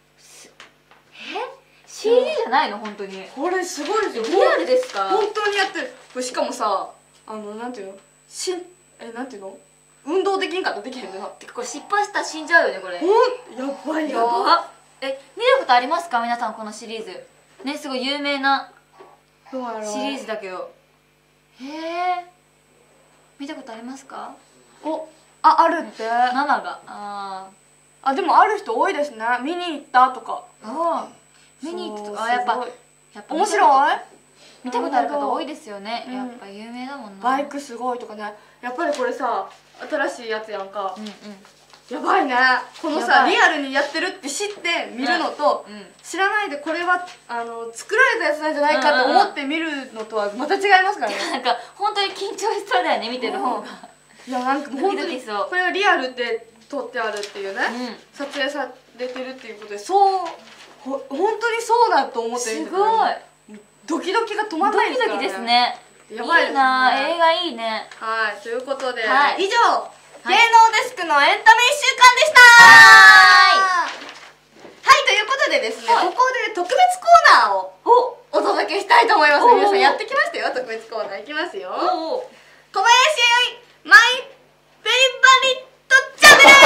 え シージー じゃないの？本当に
これすごいですよ。
リアルですか？
本当にやってる。これしかもさあのなんていうのしんえなんていうの運動できんかったらできへんねんな。
てかこれ失敗したら死んじゃうよねこれ。
ほんやばいやば。
え見たことありますか皆さんこのシリーズね。すごい有名なシリーズだけど。へえ見たことありますか？
おああるって。
ママがあ
あでもある人多いですね。見に行ったとか。
あ見に行ったとか。あやっぱやっぱ
面白い。
見たことある方多いですよね。やっぱ有名だもんな。
バイクすごいとかね。やっぱりこれさ新しいやつやんか。うんうんやばいね。このさリアルにやってるって知って見るのと、うんうん、知らないでこれはあの作られたやつなんじゃないかと思って見るのとはまた違いますからね。
なんか本当に緊張しそうだよね見てる方が。
いやなんか本当にこれがリアルで撮ってあるっていうね、うん、撮影されてるっていうことでそうほ本当にそうだと思って見てる。すごいドキドキが止まらないですからね。ドキドキですね。やばいですね。いいな映画いいね。はいということで、はい、以上芸能デスクのエンタメいっしゅうかんでした。はいはいということでですね、はい、ここで特別コーナーをお届けしたいと思います。皆さんやってきましたよ。特別コーナーいきますよ。小林マイベリバリットチャンネル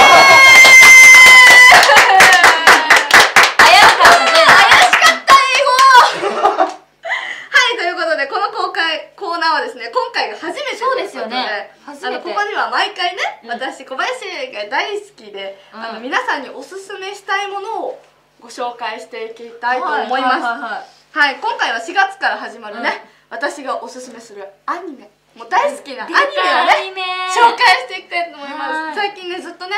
怪しかった怪しかった英語はいということでこの公開コーナーはですね今回が初めてということで、あのここには毎回ね、うん、私小林が大好きで、うん、あの皆さんにおすすめしたいものをご紹介していきたいと思います。はい今回はしがつから始まるね、うん、私がおすすめするアニメもう大好きなアニメをね紹介していきたいと思います。最近ねずっとね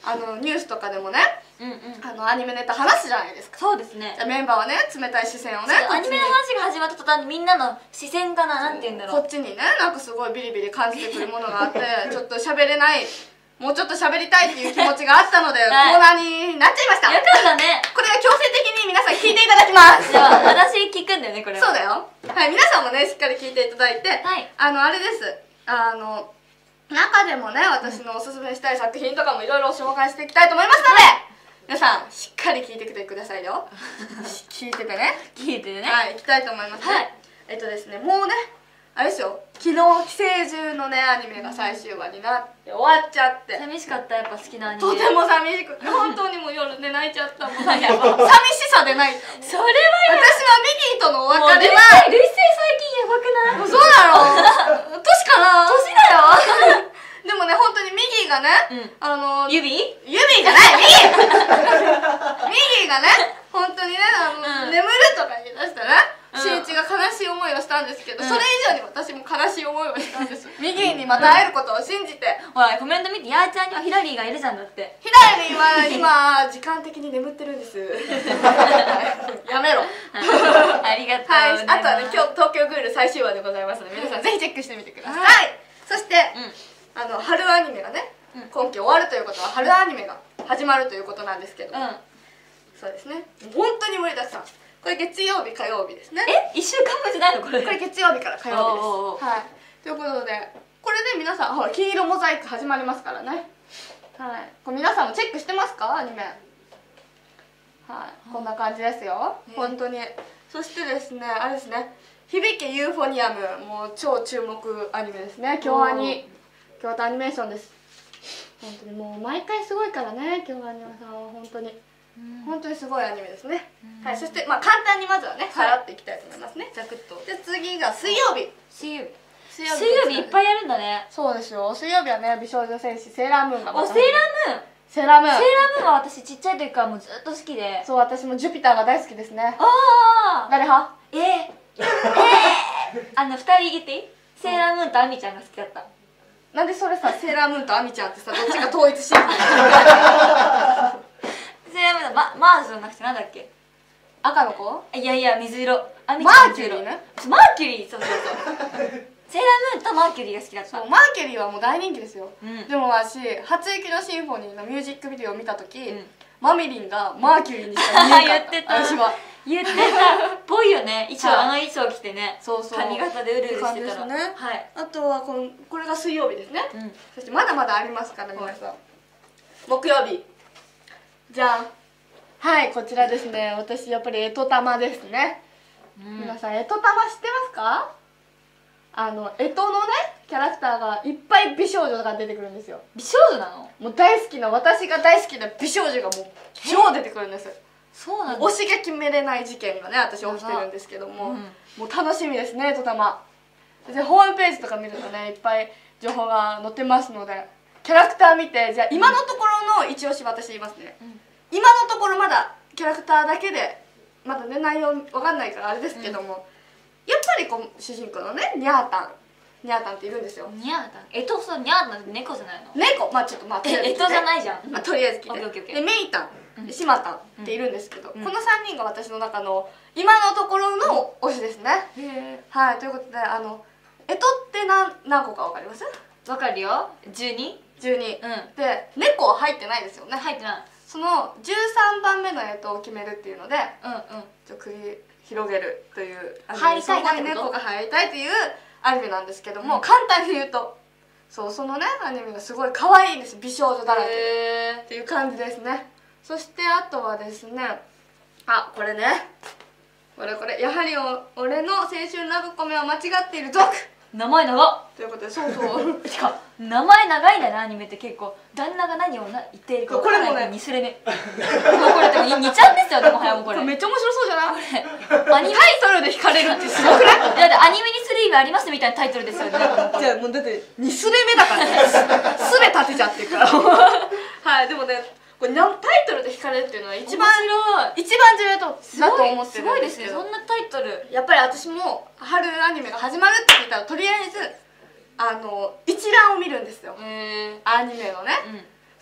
あのニュースとかでもね、
うんうん、
あのアニメネタ話すじゃないですか。
そうですね。
じゃあメンバーはね、冷たい視線をね、
アニメの話が始まった途端にみんなの視線がな、なんて言うんだろう、
こっちにね、なんかすごいビリビリ感じてくるものがあってちょっと喋れない、もうちょっと喋りたいっていう気持ちがあったので、はい、コーナーになっちゃいました。
よかったね。
これは強制的に皆さん聞いていただきます。
じゃあ私聞くんだよね、これは。
そうだよ。はい、皆さんもね、しっかり聞いていただいて、
はい、
あのあれです、あの中でもね、私のおすすめしたい作品とかもいろいろ紹介していきたいと思いますので、皆さんしっかり聞いてきてくださいよ。聞いててね、
聞いててね、
はい、いきたいと思いますね。はい、えっとですね、もうね、あれですよ、昨日寄生獣のねアニメが最終話になって終わっちゃって、
寂しかった。やっぱ好きなアニメ
とても寂しくて、本当にもう夜で泣いちゃった。もう寂しさで泣いた。
それは
私はミギーとのお別れは、
累計最近やばくない？
そうだろう、年かな、
年だよ
でもね、本当にミギーがね、うん、あの
指
指じゃない、ミギーミギーがね、本当にね、あの、うん、眠るとか言い出したら、うん、しんいちが悲しい思いをしたんですけど、うん、それ以上に私も悲しい思いをしたんですミギーにまた会えることを信じて。
ほら、コメント見て、やーちゃんにはヒラリーがいるじゃんだって。
ヒラリーは今時間的に眠ってるんですやめろ
ありがとう。はい、
あとはね、今日東京グール最終話でございますので、皆さんぜひチェックしてみてください。はい、そして、うんあの春アニメがね、うん、今期終わるということは春アニメが始まるということなんですけど、うん、そうですね、本当に盛りだくさん。これ月曜日火曜日ですね。
え、いっしゅうかんぶんじゃないのこれ？
これ月曜日から火曜日です。はい、ということでこれで皆さん、ほら金色モザイク始まりますからね。はい、これ皆さんもチェックしてますか、アニメ。はい、こんな感じですよ、ね、本当に。そしてですね、あれですね、響けユーフォニアム、もう超注目アニメですね。京アニ京都アニメーションです。本当にもう毎回すごいからね、京アニメさんは本当に、うん、本当にすごいアニメですね。はい、そしてまあ簡単にまずはね、さらっていきたいと思いますね。ざくっと。で次が水曜日。
水曜日。水曜日いっぱいやるんだね。
そうですよ。水曜日はね、美少女戦士セーラームーンがまた。
お、セーラームーン。
セーラームーン。
セーラームーンは私ちっちゃい時からもうずっと好きで。
そう、私もジュピターが大好きですね。
ああ。
誰派？
えー、えー、あの二人言っていい？セーラームーンとアミちゃんが好きだった。
なんでそれさ、セーラームーンとアミちゃんってさ、どっちが統一しようセーラ
ームーン、ま、マーズじゃなくてなんだっけ、
赤の子？
いやいや、水色。アミ
ちゃん水色。マーキュリーね。
マーキュリー、そうそうそうセーラームーンとマーキュリーが好きだった。
そう、マーキュリーはもう大人気ですよ、うん、でも私初雪のシンフォニーのミュージックビデオを見た時、うん、マミリンがマーキュリーにしか見えなかった。言ってた、私は
言ってたぽいよね。衣装、あの衣装着てね、そうそう、髪型でうるうるしてたら、ね、
はい。あとはこのこれが水曜日ですね、うん、そしてまだまだありますから皆さん、木曜日じゃん。はい、こちらですね、私やっぱりえとたまですね、うん、皆さんえとたま知ってますか？あの干支のねキャラクターがいっぱい美少女が出てくるんですよ。
美少女なの？
もう大好きな、私が大好きな美少女がもう超出てくるんです。
そうなんだ。
推しが決めれない事件がね、私起きてるんですけども、うん、もう楽しみですね、とたま。でホームページとか見るとね、いっぱい情報が載ってますので、キャラクター見て、じゃあ今のところの一押し私言いますね、うん、今のところまだキャラクターだけでまだね内容わかんないからあれですけども、うん、やっぱりこう主人公のねニャータンニャータンっているんですよ。
ニャータン、えとさ、ニャータンって猫じゃないの？
猫、まあちょっとまあ
えとじゃないじゃん、
まあとりあえず聞いて。でメイタン、シマタンっているんですけど、このさんにんが私の中の今のところの推しですね。はい、ということで、あのえとって何何個かわかります？
わかるよ。じゅうに？
じゅうに。で猫は入ってないですよね。
入ってない。
そのじゅうさんばんめのえとを決めるっていうので、うんうん、ちょっと繰り広げるという、
入りたいなってこと？
猫が入りたいというアニメなんですけども、うん、簡単に言うと、そう、そのねアニメがすごい可愛いんです。美少女だらけっていう感じですね。そしてあとはですね、あ、これね、これこれ、やはりお俺の青春ラブコメは間違っている族、
名前長っ
ということで、そうそう
てか名前長いんだね、アニメって結構旦那が何をな言っているか分からないにすれ目もうこれでもにちゃんですよ。でもはやもうこれ
めっちゃ面白そうじゃない？
これアニメタイトルで惹かれるってすごくない？だってアニメにする意味ありますみたいなタイトルですよね。じ
ゃあもうだってにすれ目だからねすれ立てちゃってるからはい、でもね、これタイトルで惹かれるっていうのは一番一番重要だと思ってるんですけど、すごいですね、
そんなタイトル。
やっぱり私も春アニメが始まるって聞いたらとりあえずあの一覧を見るんですよ、アニメのね、うん、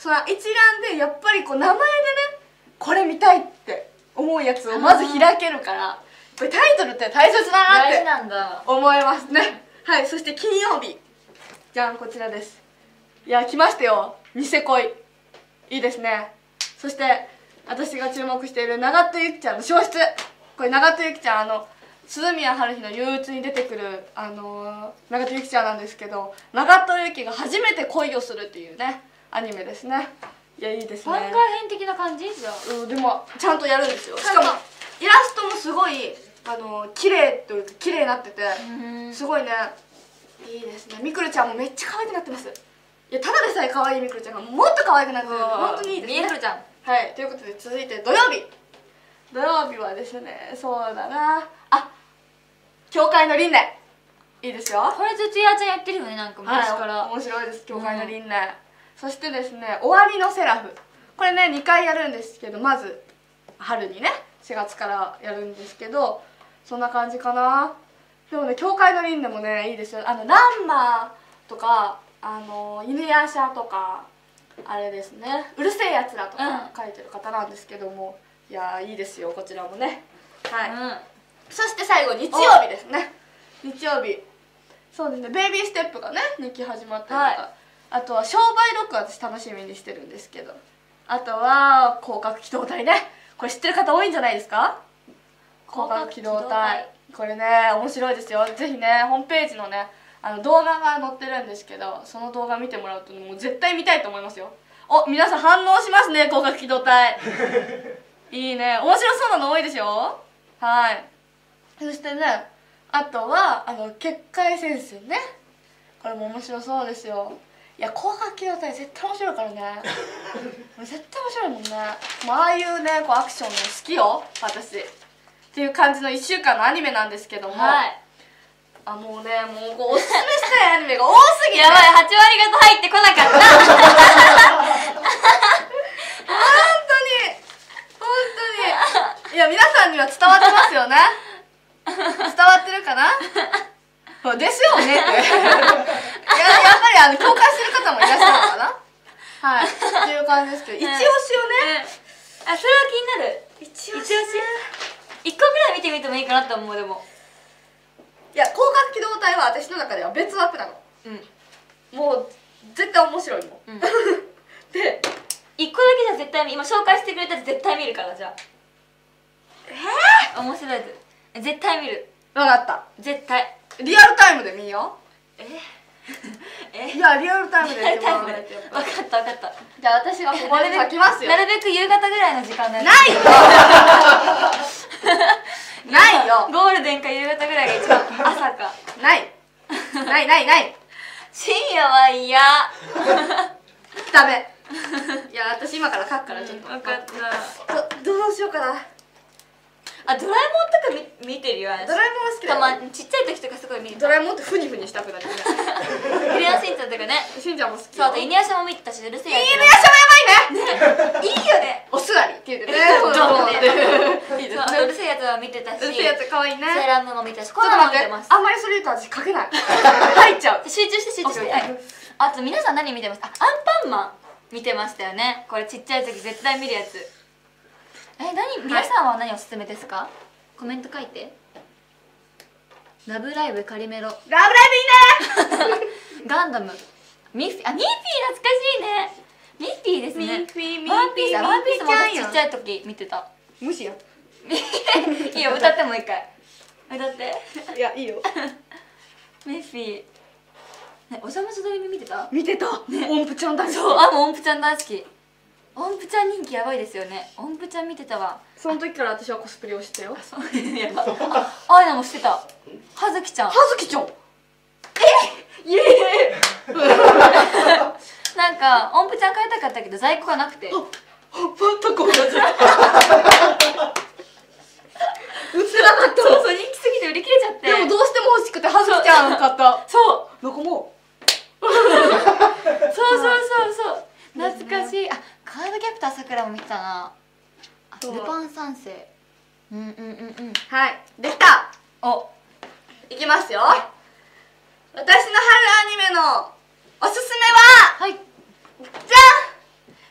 その一覧でやっぱりこう名前でねこれ見たいって思うやつをまず開けるから、やっぱりタイトルって大切だなって思いますね。はい、そして金曜日じゃん、こちらです。いや来ましたよ、ニセ恋。いいですね。そして私が注目している長戸ゆきちゃんの消失。これ長戸ゆきちゃん、あの鈴宮春日の憂鬱に出てくる、あのー、長戸ゆきちゃんなんですけど、長戸ゆきが初めて恋をするっていうねアニメですね。いやいいですね。
番外編的な感じじゃん。
うん、でもちゃんとやるんですよ。しかもイラストもすごいあの綺麗というか綺麗になってて、すごいねいいですね。みくるちゃんもめっちゃ可愛くなってます。いやただでさえ可愛いみくるちゃんがもっと可愛くなってる。本当にいいですね。みくるちゃん。はい、ということで続いて土曜日。土曜日はですね、そうだなあ、教会の輪廻。いいですよ。
これずっとやーちゃんやってるよね、なんか昔から、
はい、面白いです。教会の輪廻、うん、そしてですね、終わりのセラフ。これねにかいやるんですけど、まず春にねしがつからやるんですけど、そんな感じかな。でもね、教会の輪廻もねいいですよ。あのランマーとか、あの犬夜叉とか、あれですね、うるせえやつらとか書いてる方なんですけども、うん、いやーいいですよ、こちらもね。はい、うん、そして最後日曜日ですね。日曜日、そうですね、ベイビーステップがねにき始まったりとか、はい、あとは商売ロック、私楽しみにしてるんですけど、あとは広角機動隊ね。これ知ってる方多いんじゃないですか。広角機動隊、これね面白いですよ。ぜひねホームページのねあの動画が載ってるんですけど、その動画見てもらうともう絶対見たいと思いますよ。お、皆さん反応しますね、広角機動隊いいね、面白そうなの多いでしょ。はい、そしてね、あとはあの結界戦線ね、これも面白そうですよ。いや広角機動隊絶対面白いからね絶対面白いもんね。もうああいうねこうアクションの好きよ私っていう感じのいっしゅうかんのアニメなんですけども、はい、あ、もうね、もうこうおすすめしたいアニメが多すぎてやばい、はちわりがと入ってこなかった本当に本当に、いや皆さんには伝わってますよね伝わってるかなですよねってや, やっぱりあの共感してる方もいらっしゃるのかなはいっていう感じですけど、一押しをね、
うん、あ、それは気になる。一押しいっこぐらい見てみてもいいかなと思う。でも
いや広角機動隊は私の中では別枠なの。うん、もう絶対面白いもん、うん、で
いっこだけじゃ絶対今紹介してくれたら絶対見るから。じゃあえー、面白いです。絶対見る。
分かった、
絶対
リアルタイムで見よう。え
え
いやリアルタイムで
やってもらわないと。分かった分かった。
じゃあ私がここで書きますよ。
なるべく夕方ぐらいの時間のやつ
ないよないよ
ゴールデンか夕方ぐらいが一番朝か
ないないないない
深夜は嫌
ダメいや私今から書くからちょっと、
うん、分かった。
どどうしようかな。
あ、ドラえもんとか見見てるよ。
ドラえもんは好きだよ。
たまちっちゃい時とかすごい見る。
ドラえもんってフニフニしたくなってね
クレヨンしんちゃんとかね。
しんちゃんも好き。
そう、あと犬夜叉も見てたし、うるせえやつ。
犬夜叉もやばいね。
いいよね。
お座りって言ってね。
ドンっていいですね。うるせえやつは見てたし、
うるせえやつ可愛いね。
セーラームーンも見たし、
これも見てます。あんまりそれ言うと私書けない入っちゃう。
集中して集中して。あと皆さん何見てました？あ、アンパンマン見てましたよね。これちっちゃい時絶対見るやつ。え、何、皆さんは何おすすめですか？コメント書いて。ラブライブカリメロ。ラブ
ライブいいね
ガンダム。ミッフィー、あ、ミッフィー懐かしいね。ミッフィーですね。
ミッフィー、ミッフィー、
ワンピース、ワンピースも私ちっちゃい時見てた。
無視や
いいよ、歌ってもう一回。歌って。
いや、いいよ
ミッフィー。ね、おさまずどりみ見てた？
見てた、ね、音符ちゃん大好き。
そう、あ、もう音符ちゃん大好き。音符ちゃん人気やばいですよね。音符ちゃん見てたわ。
その時から私はコスプレをしてたよ。
そうやば。あ、あいなもしてた。はずきちゃん。
はずきちゃん。え、
イエーイなんか音符ちゃん買いたかったけど在庫がなくて。あ、
全く同じ。売ってなかった。
そうそう、人気すぎて売り切れちゃって。
でもどうしても欲しくてはずきちゃん買った。
そう。
どこも。
そうそうそうそう。懐かしい。あ、カードキャプターさくらも見てたな。ルパン三世。うんうんうんうん。
はい、できた。
お、
いきますよ。はい、私の春アニメのおすすめは、はい、じゃん、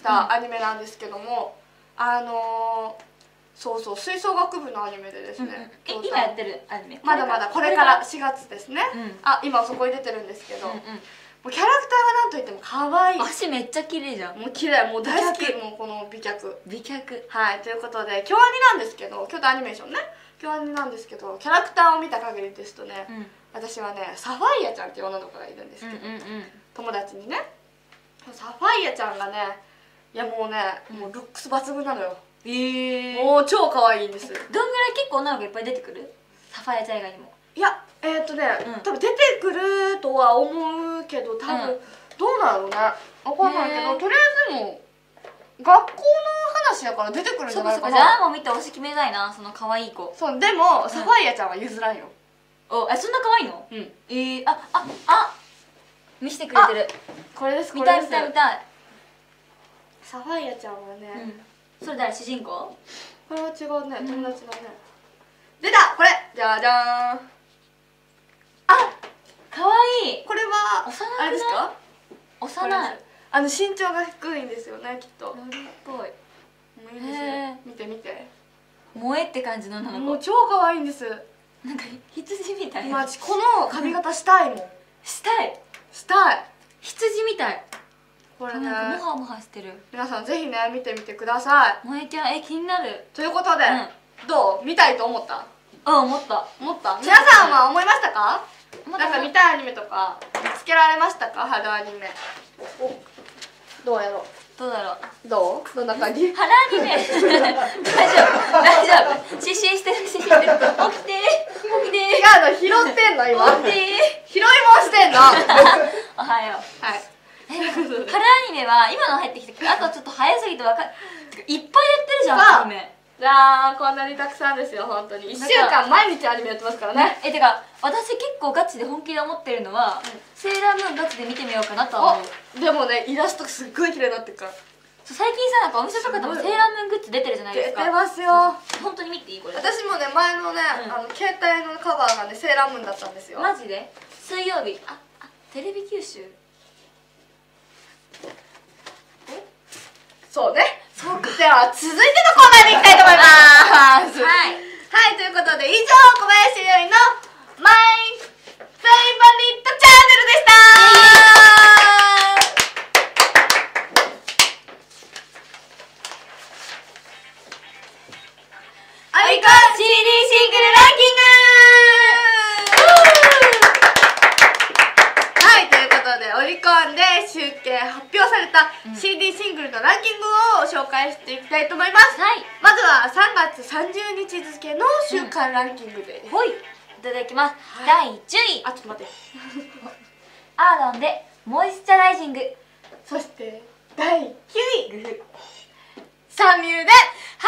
したアニメなんですけども、あのーそうそう吹奏楽部のアニメでですね、
え今やってるアニメ
まだまだこれからしがつですね、あ今そこに出てるんですけど、もうキャラクターがなんといっても可愛い、
足めっちゃ綺麗じゃん。
もう綺麗、もう大好き、もうこの美脚
美脚。
はい、ということで京アニなんですけど、京都アニメーションね、京アニなんですけど、キャラクターを見た限りですとね、私はねサファイアちゃんっていう女の子がいるんですけど、友達にね、サファイアちゃんがね、いやもうね、もうルックス抜群なのよ。ええ、もう超可愛いんです。
どんぐらい結構女の子いっぱい出てくる？サファイアちゃん以外にも。い
や、えっとね、多分出てくるとは思うけど、多分どうなんだろうね、分かんないけど、とりあえずでも学校の話やから出てくるんじゃないかな。
じゃあもう見て推し決めたいな、その可愛い子。
そう、でもサファイアちゃんは譲らんよ。
お、え、そんな可愛いの？うん。ええ、あああ、見せてくれてる。
これです、こ
れです。見たい見たい見たい。
サファイアちゃんはね、
それ誰、主人公？
これは違うね、友達だね。出た、これ、じゃじゃーん。
あ、可愛い。
これはあれですか？
幼い。
あの身長が低いんですよね、きっと。
ロリっぽい。
いいですよ。見て見て。
萌えって感じの女の子。
もう超可愛いんです。
なんか羊みたい。
まあこの髪型したいもん。
したい。
したい。
羊みたい。
これね、
もはもはしてる。
皆さんぜひね見てみてください。
萌えちゃん、え、気になる。
ということで、どう見たいと思った？
うん、思った。
思った。皆さんは思いましたか？なんか見たいアニメとか見つけられましたか？春アニメ。どうやろう。
どうだろう。
どう？どんな感じ？
春アニメ。大丈夫大丈夫。失神してる失神してる。起きて起きて。
違うの、拾ってんの今。
起きて。
拾いもしてんの。
おはよう。
はい。
春アニメは今の入ってきたけど、あとちょっと早すぎてわかいっぱいやってるじゃんアニメ。
じゃあこんなにたくさんですよ、本当にいっしゅうかん毎日アニメやってますからね。
え、てか私結構ガチで本気で思ってるのは、セーラームーンガチで見てみようかなとは思う。
でもね、イラストすっごい綺麗になってるから。
最近さ、なんかお店とかでもセーラームーングッズ出てるじゃないですか。
出てますよ。
本当に見ていい？これ
私もね、前のね、あの携帯のカバーがねセーラームーンだったんですよ。
マジで？水曜日、あ、あ、テレビ九州。
そうね。そうか。では続いてのコーナーに行きたいと思います。はい。はい、ということで以上、小林優衣のマイフェイバリットチャンネルでした。オリコン シーディー シングルランキング。はい、ということでオリコンで集計発表された シーディー シングルのランキングを紹介していきたいと思います。はい、まずはさんがつさんじゅうにち付の週間ランキングで、
ほい、いただきます。だいじゅうい、
あ、ちょっと待って
アーロンでモイスチャライジング。
そしてだいきゅうい、サミューで始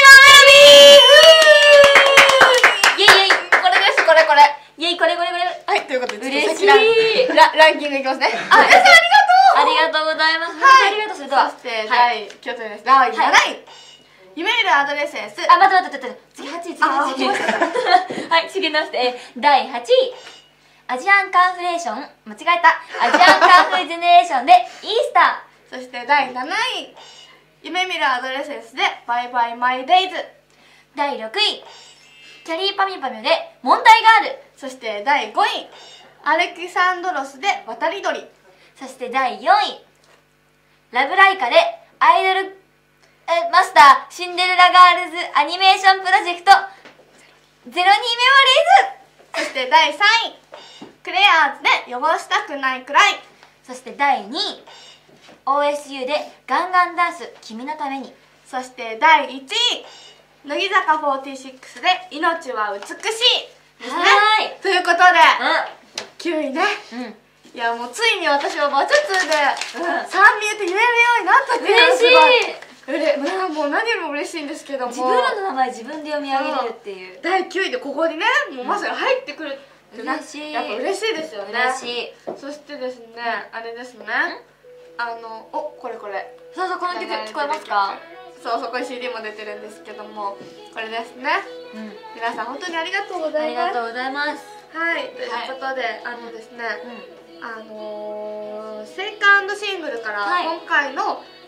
まりのベビー。イエイイエイ、これです、これこれ、
イエイ、これこれこれ。
はい、ということで
嬉しい。
ラランキングいきますね。あ、皆さん
ありがとうございます。
はい、
ありがとう。それでは
そしてだいきゅういです。だいなない、夢見るアドレスエンス。
あ、待って待って待って、次はちい、次はちい。はい、次直して、だいはちい、アジアンカンフレーション、間違えた、アジアンカンフレジェネレーションでイースタ
ー。そしてだいなない、夢見るアドレスエンスでバイバイマイデイズ。
だいろくい、キャリーパミュパミュで問題ガール。
そしてだいごい、アレキサンドロスで渡り鳥。
そしてだいよんい、ラブライカでアイドルえマスターシンデレラガールズアニメーションプロジェクトゼロにメモリー
ズ。そしてだいさんい、クレアーズで汚したくないくらい。
そしてだいにい、オーエスユー でガンガンダンス君のために。
そしてだいいちい、乃木坂フォーティーシックスで命は美しいですね。はい、ということで、うん、きゅういね、うん、いやもうついに私はバチャツーでサンミューって言えるようになったっていうのがすごい。うれ、もう何よりも嬉しいんですけども、
自分らの名前自分で読み上げれるっていう。
だいきゅういでここにね、もうまさか入ってくるって
嬉しい。
やっぱ嬉しいですよね。
嬉しい。
そしてですね、あれですね、あの、お、これこれ、
そうそう、この曲聞こえますか？
そう、そこに シーディー も出てるんですけども、これですね。皆さん本当にありがとうございます。
ありがとうございます。
はい、ということで、あのですね、あのセカンドシングルから今回の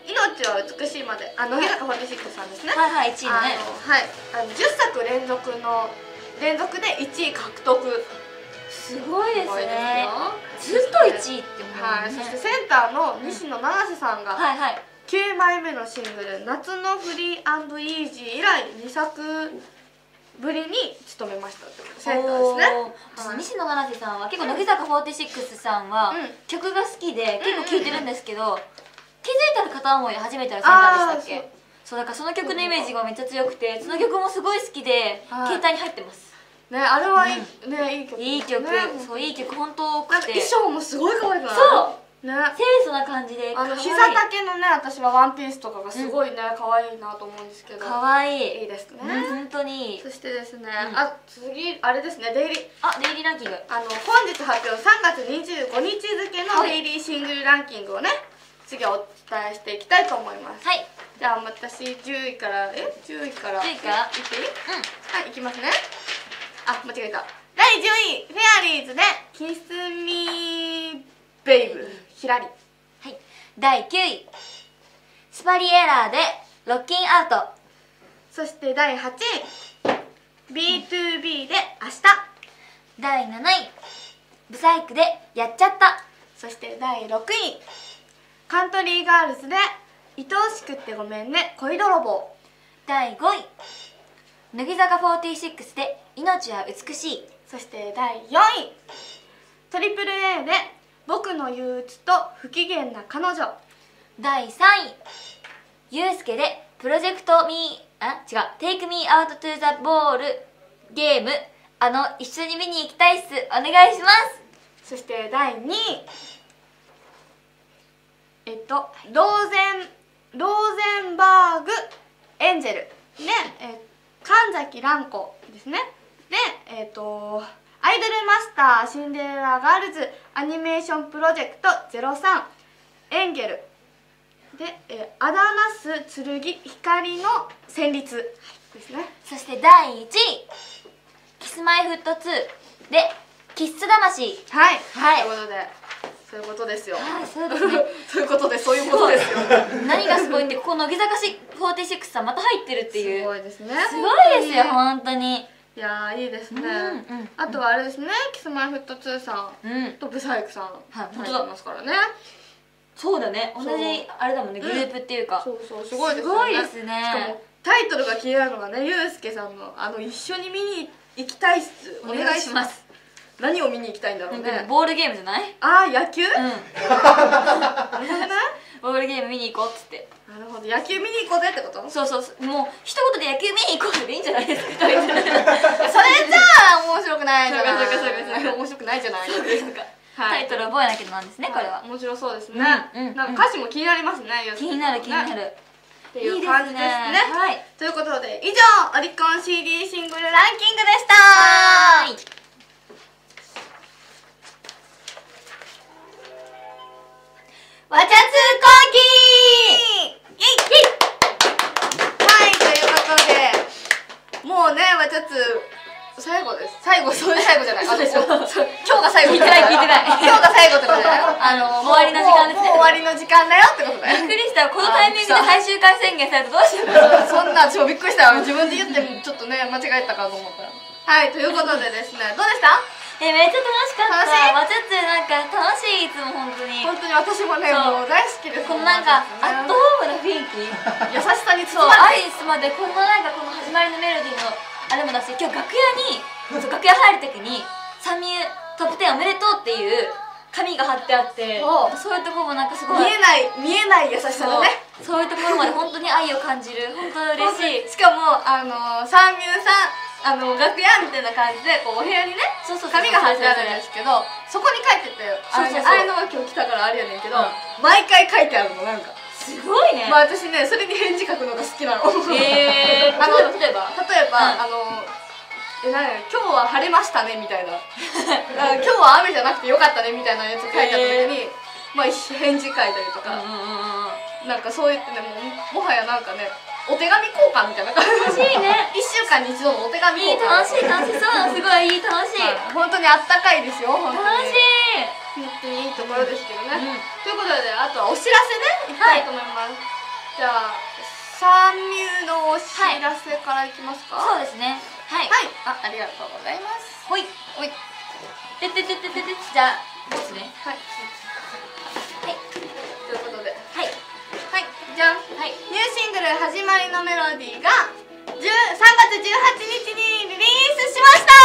命は美しいまで、あ、乃木坂フォーティーシックスさんですね。
はいはい、いちいのね。
はい、あのじゅっさく連続の連続でいちい獲得。
すごいですね。ずっといちいってもう、
はい、そしてセンターの西野七瀬さんがきゅうまいめのシングル「夏のフリー&イージー」以来にさくぶりに務めましたってことセンターですね。
西野七瀬さんは結構乃木坂フォーティーシックスさんは曲が好きで結構聴いてるんですけど、気づいたら片思い初めてのセンターでしたっけ。そうだからその曲のイメージがめっちゃ強くて、その曲もすごい好きで携帯に入ってます
ね。あれはいいね、いい曲、
いい曲、そういい曲本当多くて、
衣装もすごい可愛くない？
そうね、清楚な感じで、
あの膝丈のね、私はワンピースとかがすごいね可愛いなと思うんですけど、
可愛い
いいですね、
本当に。
そしてですね、あ、次あれですね、デイリー、
あ、デイリーランキング、
あの本日発表さんがつにじゅうごにち付のデイリーシングルランキングをね、次はお伝えしていきたいと思います。
はい、
じゃあ私じゅういからえじゅういから
じゅういから
いっていい？うん、はい、いきますね。あ、間違えた。だいじゅうい、フェアリーズでキスミーベイブひらり。
はい、だいきゅうい、スパリエラーでロッキンアウト。
そしてだいはちい、ビーツービー で明日。
だいなない、ブサイクでやっちゃった。
そしてだいろくい、カントリーガールズで愛おしくってごめんね恋泥棒。
だいごい、乃木坂フォーティーシックスで命は美しい。
そしてだいよんい、トリプル A で僕の憂鬱と不機嫌な彼女。
だいさんい、ゆうすけでプロジェクトミーあ違う Take Me Out to the Ball ゲーム、あの一緒に見に行きたいっす、お願いします。
そしてだいにい、えっとローゼンローゼンバーグエンジェルで、え神崎蘭子ですね。で、えっとアイドルマスターシンデレラガールズアニメーションプロジェクトゼロさんエンゲルで、えアダナス剣光の旋律ですね。
そしてだいいちい、キスマイフットツーでキッス魂。
はい、
はい、
ということでそういうことですよ。
はい、そうですね
そういうことでそういうことですよ。
何がすごいって、ここ乃木坂フォーティーシックスさんまた入ってるっていう、
すごいですね。
すごいですよ本当に。
いやーいいですね、
うんうん、
あとはあれですね、キスマイフットツーさん、うん、とブサイクさん、はい、入ってますからね。
そうだね、同じあれだもんね、グループっていうか、
そうそう、すごいですね。
すごいですね。
しかもタイトルが気になるのがね、ゆうすけさんのあの一緒に見に行きたいっす、お願いします。何を見に行きたいんだろうね。
ボールゲームじゃない？
ああ、野球？うん。
ボールゲーム見に行こうっつって。
なるほど、野球見に行こうぜってこと？
そうそう、もう一言で野球見に行こうでいいんじゃないですか。それじゃ
あ面白くないじゃない。
そうかそうかそうか、
面白くないじゃない。
タイトル覚えなきゃなんですね、これは。
面白そうですね。なんか歌詞も気になりますね。
気になる気になる。
っていう感じですね。
はい。
ということで以上オリコン シーディー シングルランキングでした。はい。わちゃつこうきー。イエイ。はい、ということでもうね、わちゃつ最後です。最後、そういう最後じゃない。あ、そうそう。今日が最後。
聞いてない聞いてない。
今日が最後ってことだよ。あの
終わりの時間ですね。
もう終わりの時間だよってことだよ。
びっくりした。このタイミングで最終回宣言されるとどうしよう。
そんな超びっくりした。自分で言ってちょっとね間違えたかと思った。はい、ということでですね、どうでした？
え、めっちゃ楽しかった。
楽しい？
わちゃつなんか楽しい、いつも本当に。
本当に私もね、もう大好きです。
このなんかアットホームな雰囲気、
優しさに
包まれて、アイスまでこのなんかこの始まりのメロディーのあれもだし、今日楽屋にそう楽屋入るときにサミュトップテンおめでとうっていう紙が貼ってあって、そういうところもなんかすごい
見えない見えない優しさだね。
そういうところまで本当に愛を感じる。本当嬉しい。
しかもあのサミュさん、あの楽屋みたいな感じでこうお部屋にね紙が貼ってあるんですけど、そこに書いてて、あれのが今日来たからあれやねんけど、毎回書いてあるの。なんか
すごいね。
まあ私ね、それに返事書くのが好きなの。
へえ。あの例えば
例えばあのえなに今日は晴れましたねみたいな、今日は雨じゃなくてよかったねみたいなやつ書いてあった時に、まあ返事書いたりとか、なんかそう言ってね、もうもはやなんかね、お手紙交換みたいな感じ。
欲しいね。
いっしゅう間に一度のお手紙
いい、楽しい楽しそう、すごいいい、楽しい。
本当にあったかいですよ。本当に
楽しい。
本当にいいところですけどね。ということで、あとはお知らせね、いきたいと思います。じゃあサンミューのお知らせからいきますか。
そうですね。はい。
はい。あ、ありがとうございます。
ほいほい。てててててて、じゃあですね。はい。はい。
ということで、
はい。
はい。じゃん。はい。ニューシングル始まりのメロディーがさんがつじゅうはちにちにリリースしました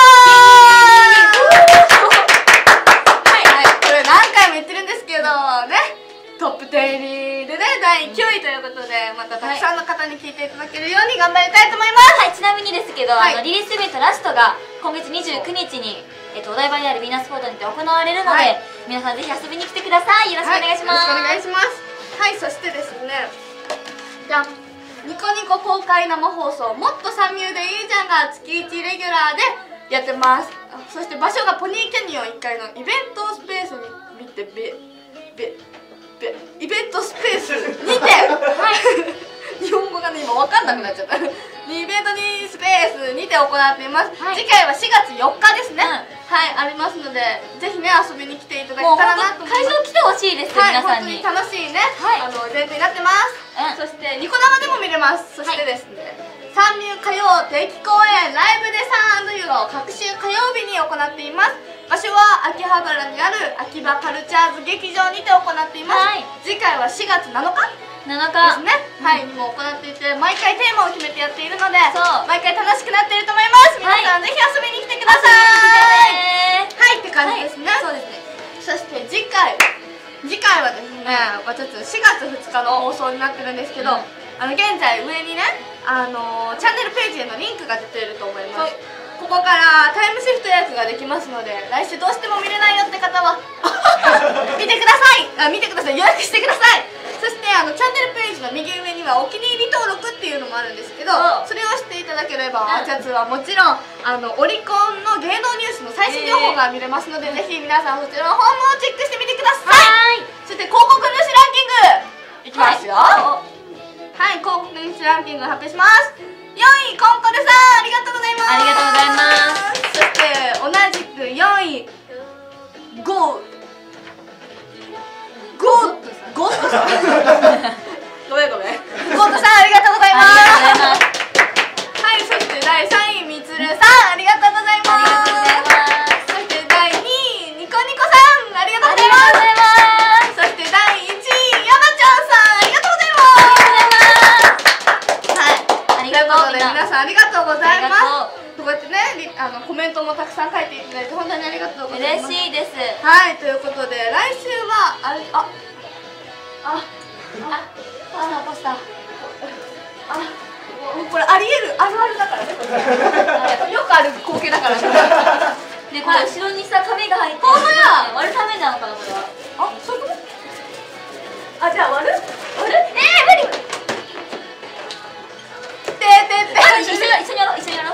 ー。はいはい。これ何回も言ってるんですけどね。トップテン入りでね、だいきゅういということで、またたくさんの方に聴いていただけるように頑張りたいと思います。
はい、ちなみにですけど、あのリリースイベントラストが今月にじゅうくにちに、えっと、お台場にあるヴィーナスフォートにて行われるので、皆さんぜひ遊びに来てください。よろしくお願いします。
よろしくお願いします。はい、そしてですね、じゃん、ニコニコ公開生放送もっとサンミューでいいじゃんがつきいちレギュラーでやってます。そして場所がポニーキャニオンいっかいのイベントスペースに見てべべイベントスペースにて、はい、日本語がね今分かんなくなっちゃったイベントにスペースにて行っています。はい、次回はしがつよっかですね。うん、はい、ありますのでぜひね遊びに来ていただけたらなと思います。
会場来てほしいです、はい、皆さんに。
本当に楽しいね、はい、あのイベントになってます。うん、そしてニコ生でも見れます。そしてですね、はい、サンミュー歌謡定期公演ライブでサン&ユーを各週火曜日に行っています。場所は秋葉原にある秋葉カルチャーズ劇場にて行っています。はい、次回はしがつなのか
なのか
ですね、うん、はい、にも行っていて毎回テーマを決めてやっているので毎回楽しくなっていると思います。皆さん、はい、ぜひ遊びに来てください。はいって感じですね。はい、そうですね。そして次回次回はですね、うん、ちょっとしがつふつかの放送になってるんですけど、うん、あの現在上にね、あのー、チャンネルページへのリンクが出ていると思います。ここからタイムシフト予約ができますので、来週どうしても見れないよって方は見てください。あ、見てください。予約してください。そしてあのチャンネルページの右上にはお気に入り登録っていうのもあるんですけど、それをしていただければ、あちゃつはもちろんあのオリコンの芸能ニュースの最新情報が見れますので、えー、ぜひ皆さんそちらの方もチェックしてみてください。そして広告主ランキングいきますよ。はい、はい、広告主ランキング発表します。よんいコンコルさん、ありがとうございます。
ありがとうございます。
そして同じくよんいゴーゴーゴートさんごめんごめんゴートさん、ありがとうございます。はい、そしてだいさんいみつるさん、ありがとうございます。そしてだいにいニコニコさん、ありがとうございます。そしてだいいちいヤマちゃんさん、ありがとうございます。はい、ということで皆さんありがとうございます。こうやってね、あのコメントもたくさん書いていただいて本当にありがとうございます。
嬉しいです。
はい、ということで来週はあれああ
あポスターポスター
あもうこれありえるあるあるだからねよくある光景だからね。
でこれ後ろにさ紙が入ってる。
ほんまや。
割るためなのかなこれは。
あ、そういうこと。あ、じゃあ割る割る
えー、無理。
ててて
一緒に一緒にやろう一緒にやろう。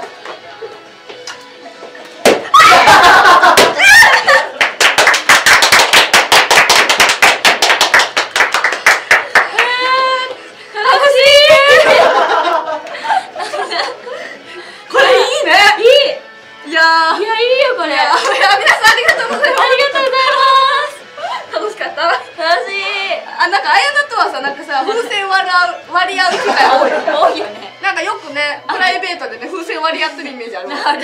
割り合う機会多い多いよね。なんかよくねプライベートでね風船割り合ってるイメージある。はい、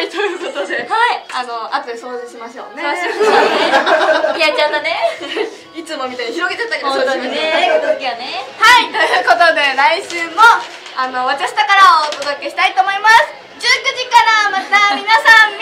ということで、はい、あの後で掃除しましょうね。
いやちゃんとね、
いつもみたいに広げちゃったけど
本当にね、この時はね。
はい、ということで来週もあのわちゃしたからをお届けしたいと思います。じゅうくじからまた皆さん